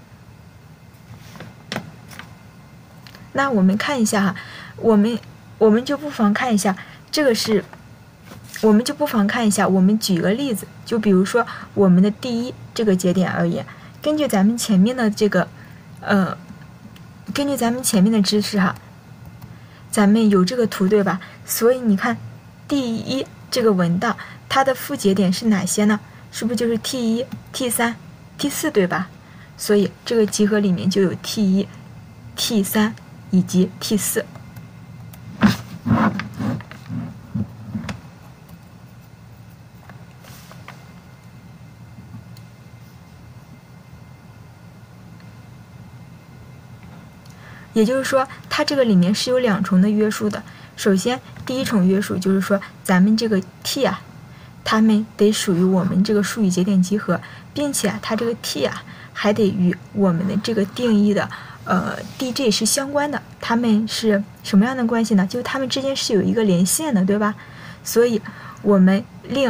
那我们看一下哈，我们我们就不妨看一下，这个是，我们就不妨看一下，我们举一个例子，就比如说我们的第一这个节点而言，根据咱们前面的这个，呃，根据咱们前面的知识哈，咱们有这个图对吧？所以你看，第一这个文档它的负节点是哪些呢？是不是就是 T 一、T 三、T 四对吧？所以这个集合里面就有 T 一、T 三。以及 T 四，也就是说，它这个里面是有两重的约束的。首先，第一重约束就是说，咱们这个 T 啊，它们得属于我们这个数语节点集合，并且它这个 T 啊，还得与我们的这个定义的。呃 ，D J 是相关的，它们是什么样的关系呢？就是它们之间是有一个连线的，对吧？所以我们令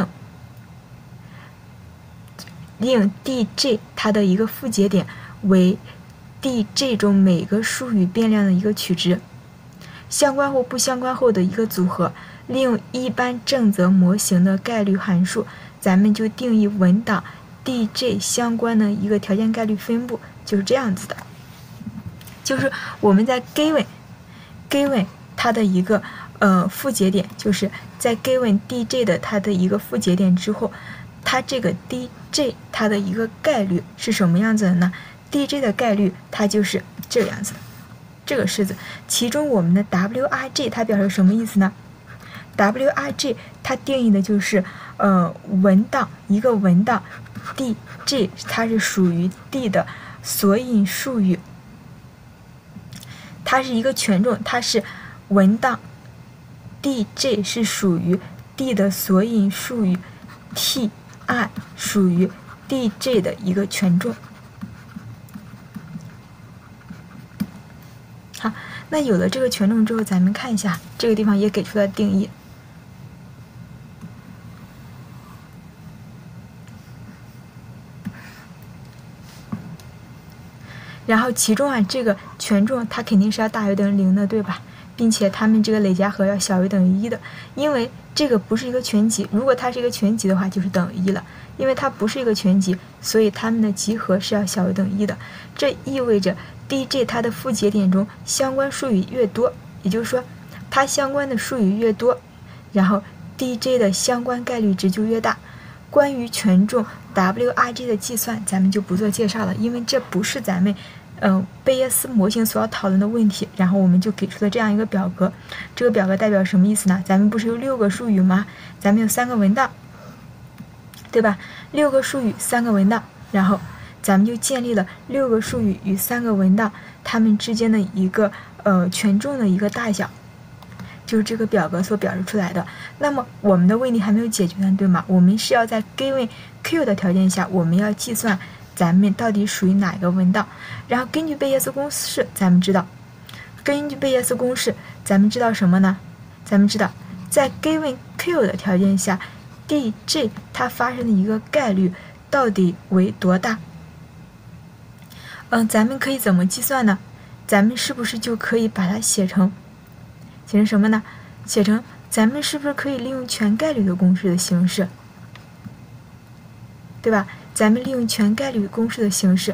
令 D J 它的一个负节点为 D J 中每个数语变量的一个取值，相关或不相关后的一个组合。利用一般正则模型的概率函数，咱们就定义文档 D J 相关的一个条件概率分布，就是这样子的。就是我们在 given given 它的一个呃负节点，就是在 given D J 的它的一个负节点之后，它这个 D J 它的一个概率是什么样子的呢？ D J 的概率它就是这个样子的，这个式子。其中我们的 W R G 它表示什么意思呢？ W R G 它定义的就是呃文档一个文档 D J 它是属于 D 的索引数语。它是一个权重，它是文档 D J 是属于 D 的索引数语 T I 属于 D J 的一个权重。好，那有了这个权重之后，咱们看一下这个地方也给出了定义。然后其中啊，这个权重它肯定是要大于等于零的，对吧？并且它们这个累加和要小于等于一的，因为这个不是一个全集。如果它是一个全集的话，就是等于一了。因为它不是一个全集，所以它们的集合是要小于等于一的。这意味着 D J 它的负节点中相关数语越多，也就是说，它相关的数语越多，然后 D J 的相关概率值就越大。关于权重 W R G 的计算，咱们就不做介绍了，因为这不是咱们嗯、呃，贝叶斯模型所要讨论的问题。然后我们就给出了这样一个表格，这个表格代表什么意思呢？咱们不是有六个数语吗？咱们有三个文档，对吧？六个数语，三个文档，然后咱们就建立了六个数语与三个文档它们之间的一个呃权重的一个大小。就是这个表格所表示出来的。那么我们的问题还没有解决呢，对吗？我们是要在 given Q 的条件下，我们要计算咱们到底属于哪个文档。然后根据贝叶斯公式，咱们知道，根据贝叶斯公式，咱们知道什么呢？咱们知道，在 given Q 的条件下 ，D J 它发生的一个概率到底为多大？嗯，咱们可以怎么计算呢？咱们是不是就可以把它写成？写成什么呢？写成咱们是不是可以利用全概率的公式的形式，对吧？咱们利用全概率公式的形式，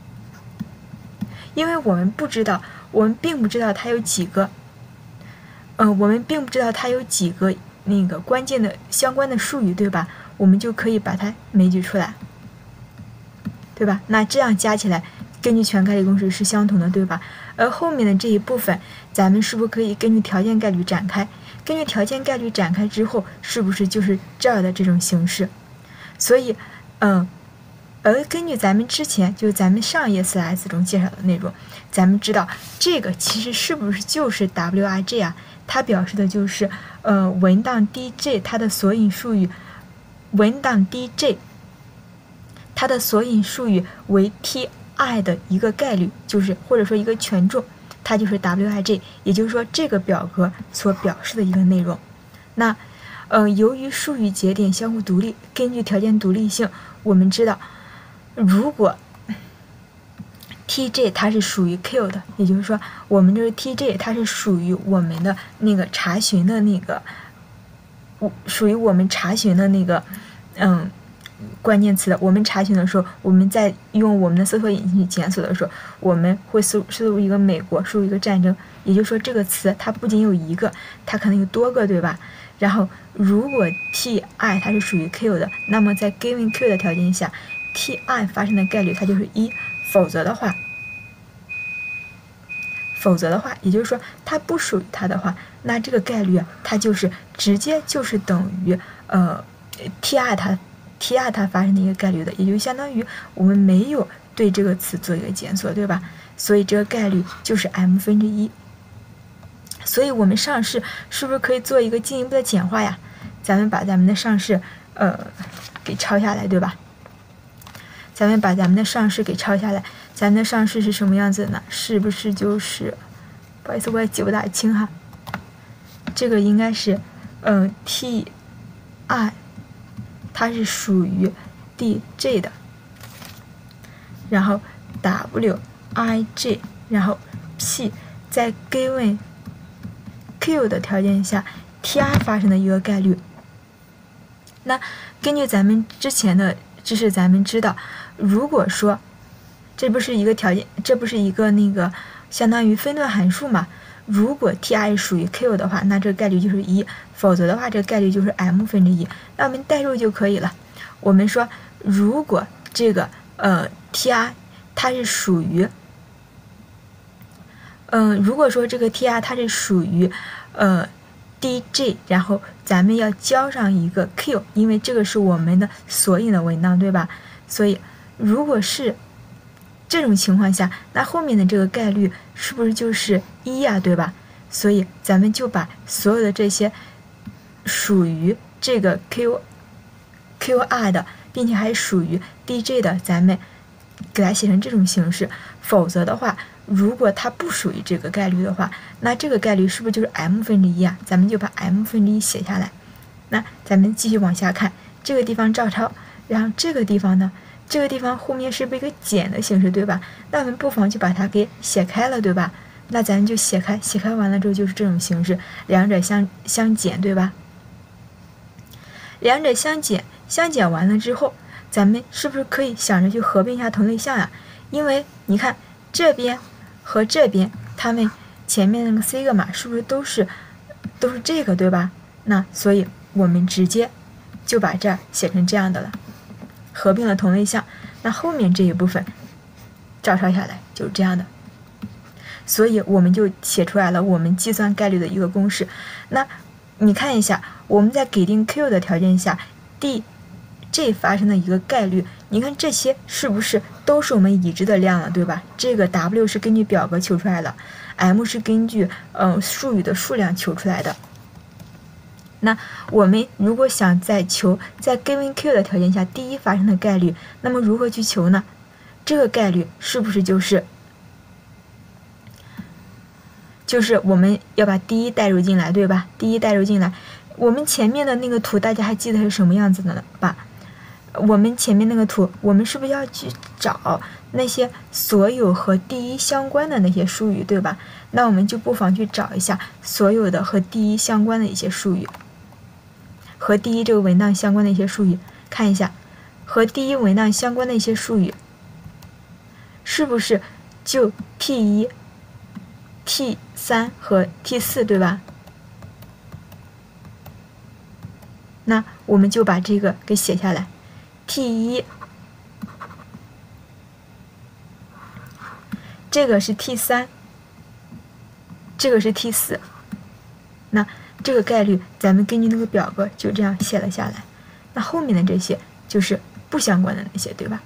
因为我们不知道，我们并不知道它有几个， 呃，我们并不知道它有几个那个关键的相关的术语，对吧？我们就可以把它枚举出来，对吧？那这样加起来，根据全概率公式是相同的，对吧？而后面的这一部分，咱们是不是可以根据条件概率展开？根据条件概率展开之后，是不是就是这儿的这种形式？所以，嗯，而根据咱们之前就是咱们上一页 slides 中介绍的内容，咱们知道这个其实是不是就是 W I J 啊？它表示的就是呃文档 D J 它的索引术语，文档 D J 它的索引术语为 T I 的一个概率，就是或者说一个权重，它就是 W I J， 也就是说这个表格所表示的一个内容。那呃由于术语节点相互独立，根据条件独立性，我们知道如果 T J 它是属于 Q 的，也就是说我们这个 T J 它是属于我们的那个查询的那个属于我们查询的那个嗯关键词的。我们查询的时候，我们在用我们的搜索引擎去检索的时候，我们会输输入一个美国，输入一个战争，也就是说这个词它不仅有一个，它可能有多个，对吧？然后如果 T I 它是属于 Q 的，那么在 given Q 的条件下， T I 发生的概率它就是一，否则的话否则的话也就是说它不属于它的话，那这个概率啊，它就是直接就是等于呃 T I 它 T I 它发生的一个概率的，也就相当于我们没有对这个词做一个检索，对吧？所以这个概率就是 m 分之一。所以我们上式是不是可以做一个进一步的简化呀？咱们把咱们的上式呃给抄下来，对吧？咱们把咱们的上式给抄下来，咱们的上式是什么样子的呢？是不是就是不好意思我也记不大清哈，这个应该是呃 T I 它是属于 D J 的，然后 W I J 然后 P 在 given Q 的条件下 T I 发生的一个概率。那根据咱们之前的知识，咱们知道如果说这不是一个条件，这不是一个那个相当于分段函数嘛，如果 T I 属于 Q 的话，那这个概率就是一，否则的话这个概率就是 m 分之一。那我们代入就可以了。我们说如果这个呃 T I 它是属于嗯、呃，如果说这个 T I 它是属于呃 D J， 然后咱们要交上一个 Q， 因为这个是我们的索引的文档，对吧？所以如果是这种情况下，那后面的这个概率是不是就是一呀，对吧？所以咱们就把所有的这些属于这个 Q Q I 的，并且还属于 D J 的，咱们给它写成这种形式。否则的话，如果它不属于这个概率的话，那这个概率是不是就是 m 分之一啊？咱们就把 m 分之一写下来。那咱们继续往下看，这个地方照抄，然后这个地方呢，这个地方后面是不是一个减的形式，对吧？那我们不妨就把它给写开了，对吧？那咱们就写开，写开完了之后就是这种形式，两者相相减，对吧？两者相减，相减完了之后，咱们是不是可以想着去合并一下同类项呀？因为你看这边和这边，它们前面那个 sigma 是不是都是都是这个，对吧？那所以我们直接就把这儿写成这样的了，合并了同类项。那后面这一部分照抄下来就是这样的，所以我们就写出来了我们计算概率的一个公式。那你看一下，我们在给定 Q 的条件下 D J 发生的一个概率，你看这些是不是都是我们已知的量了，对吧？这个 W 是根据表格求出来的， M 是根据嗯术语的数量求出来的。那我们如果想在求在 given Q 的条件下第一发生的概率，那么如何去求呢？这个概率是不是就是就是我们要把第一带入进来，对吧？第一带入进来，我们前面的那个图大家还记得是什么样子的呢吧？我们前面那个图，我们是不是要去找那些所有和第一相关的那些术语，对吧？那我们就不妨去找一下所有的和第一相关的一些术语，和第一这个文档相关的一些术语，看一下和第一文档相关的一些术语，是不是就 T 一、T 三和 T 四，对吧？ 那我们就把这个给写下来 ，T 一，这个是 T 三，这个是 T 四，那这个概率咱们根据那个表格就这样写了下来。那后面的这些就是不相关的那些，对吧？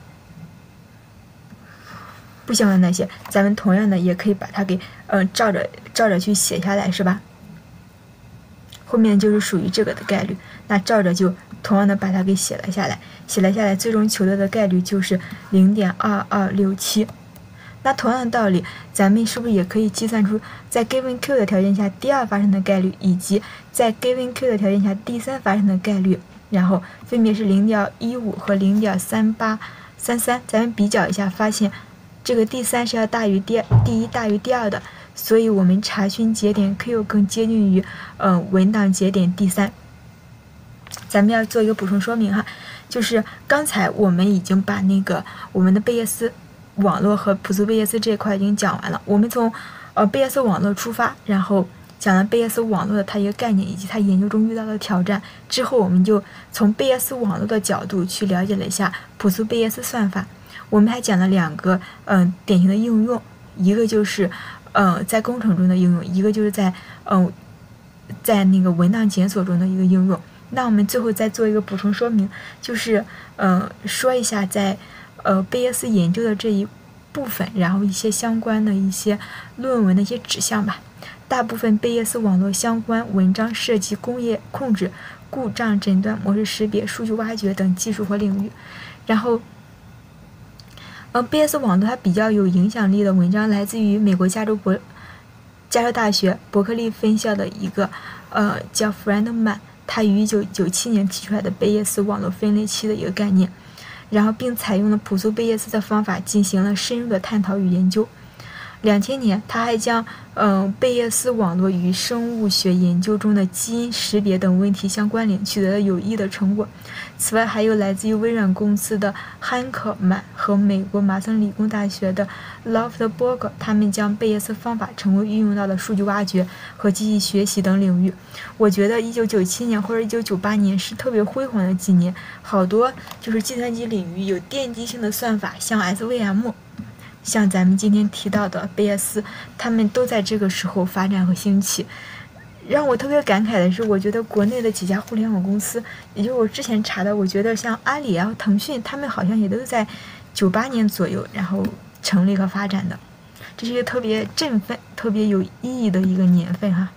不相关的那些，咱们同样的也可以把它给呃照着照着去写下来，是吧？后面就是属于这个的概率，那照着就同样的把它给写了下来，写了下来，最终求得的概率就是零点二二六七。那同样的道理，咱们是不是也可以计算出在 given q 的条件下第二发生的概率，以及在 given q 的条件下第三发生的概率？然后分别是零点一五和零点三八三三，咱们比较一下，发现这个第三是要大于第第一大于第二的，所以我们查询节点 q 更接近于呃文档节点第三。咱们要做一个补充说明哈，就是刚才我们已经把那个我们的贝叶斯网络和朴素贝叶斯这一块已经讲完了。我们从呃贝叶斯网络出发，然后讲了贝叶斯网络的它一个概念以及它研究中遇到的挑战。之后我们就从贝叶斯网络的角度去了解了一下朴素贝叶斯算法。我们还讲了两个嗯、呃、典型的应用，一个就是呃在工程中的应用，一个就是在嗯、呃、在那个文档检索中的一个应用。那我们最后再做一个补充说明，就是呃说一下在呃贝叶斯研究的这一部分，然后一些相关的一些论文的一些指向吧。大部分贝叶斯网络相关文章涉及工业控制、故障诊断、模式识别、数据挖掘等技术和领域。然后呃贝叶斯网络它比较有影响力的文章来自于美国加州伯加州大学伯克利分校的一个呃叫 Friedman， 他于一九九七年提出来的贝叶斯网络分类器的一个概念，然后并采用了朴素贝叶斯的方法进行了深入的探讨与研究。两千年，他还将嗯、呃、贝叶斯网络与生物学研究中的基因识别等问题相关联，取得了有益的成果。此外，还有来自于微软公司的汉克曼和美国麻省理工大学的 Loftberg， 他们将贝叶斯方法成功运用到了数据挖掘和机器学习等领域。我觉得一九九七年或者一九九八年是特别辉煌的几年，好多就是计算机领域有奠基性的算法，像 S V M。像咱们今天提到的贝叶斯，他们都在这个时候发展和兴起。让我特别感慨的是，我觉得国内的几家互联网公司，也就是我之前查的，我觉得像阿里啊、腾讯，他们好像也都是在九八年左右然后成立和发展的。这是一个特别振奋、特别有意义的一个年份哈。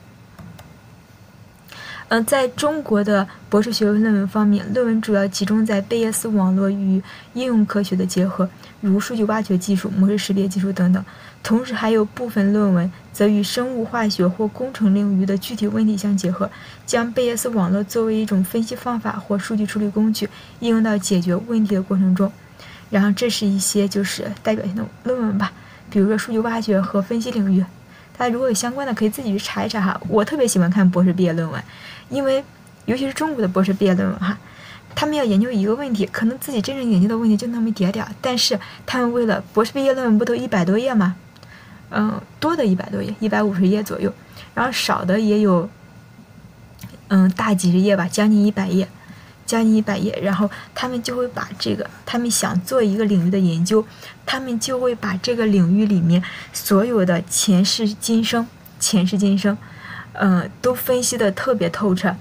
嗯、呃，在中国的博士学位论文方面，论文主要集中在贝叶斯网络与应用科学的结合，如数据挖掘技术、模式识别技术等等。同时，还有部分论文则与生物化学或工程领域的具体问题相结合，将贝叶斯网络作为一种分析方法或数据处理工具，应用到解决问题的过程中。然后，这是一些就是代表性的论文吧，比如说数据挖掘和分析领域。大家如果有相关的，可以自己去查一查哈。我特别喜欢看博士毕业论文，因为尤其是中国的博士毕业论文哈，他们要研究一个问题，可能自己真正研究的问题就那么一点点，但是他们为了博士毕业论文不都一百多页吗？嗯，多的一百多页，一百五十页左右，然后少的也有，嗯，大几十页吧，将近一百页。将近一百页，然后他们就会把这个，他们想做一个领域的研究，他们就会把这个领域里面所有的前世今生、前世今生，呃，都分析的特别透彻。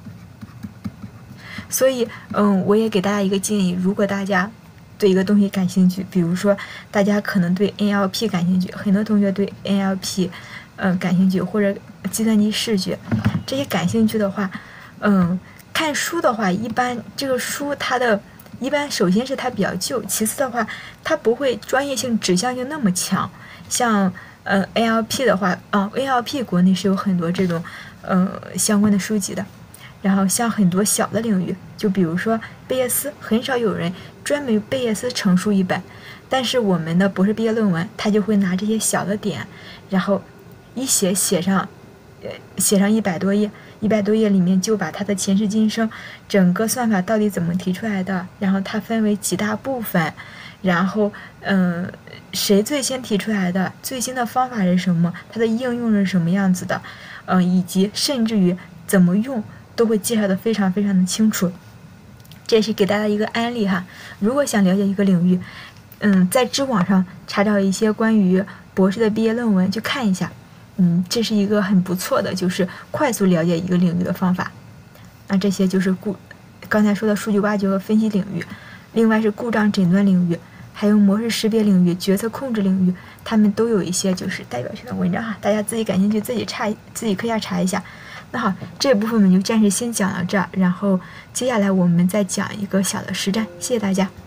所以，嗯，我也给大家一个建议，如果大家对一个东西感兴趣，比如说大家可能对 N L P 感兴趣，很多同学对 N L P， 嗯，感兴趣，或者计算机视觉这些感兴趣的话，嗯。看书的话，一般这个书它的一般首先是它比较旧，其次的话它不会专业性指向性那么强。像呃 N L P 的话，啊 N L P 国内是有很多这种呃相关的书籍的。然后像很多小的领域，就比如说贝叶斯，很少有人专门贝叶斯成书一本，但是我们的博士毕业论文，他就会拿这些小的点，然后一写写上，呃写上一百多页。一百多页里面就把它的前世今生整个算法到底怎么提出来的，然后它分为几大部分，然后嗯、呃，谁最先提出来的，最新的方法是什么，它的应用是什么样子的，嗯、呃，以及甚至于怎么用都会介绍的非常非常的清楚。这是给大家一个案例哈，如果想了解一个领域，嗯，在知网上查找一些关于博士的毕业论文去看一下，嗯，这是一个很不错的，就是快速了解一个领域的方法。那这些就是故刚才说的数据挖掘和分析领域，另外是故障诊断领域，还有模式识别领域、决策控制领域，他们都有一些就是代表性的文章哈，大家自己感兴趣自己查自己课下查一下。那好，这部分我们就暂时先讲到这儿，然后接下来我们再讲一个小的实战，谢谢大家。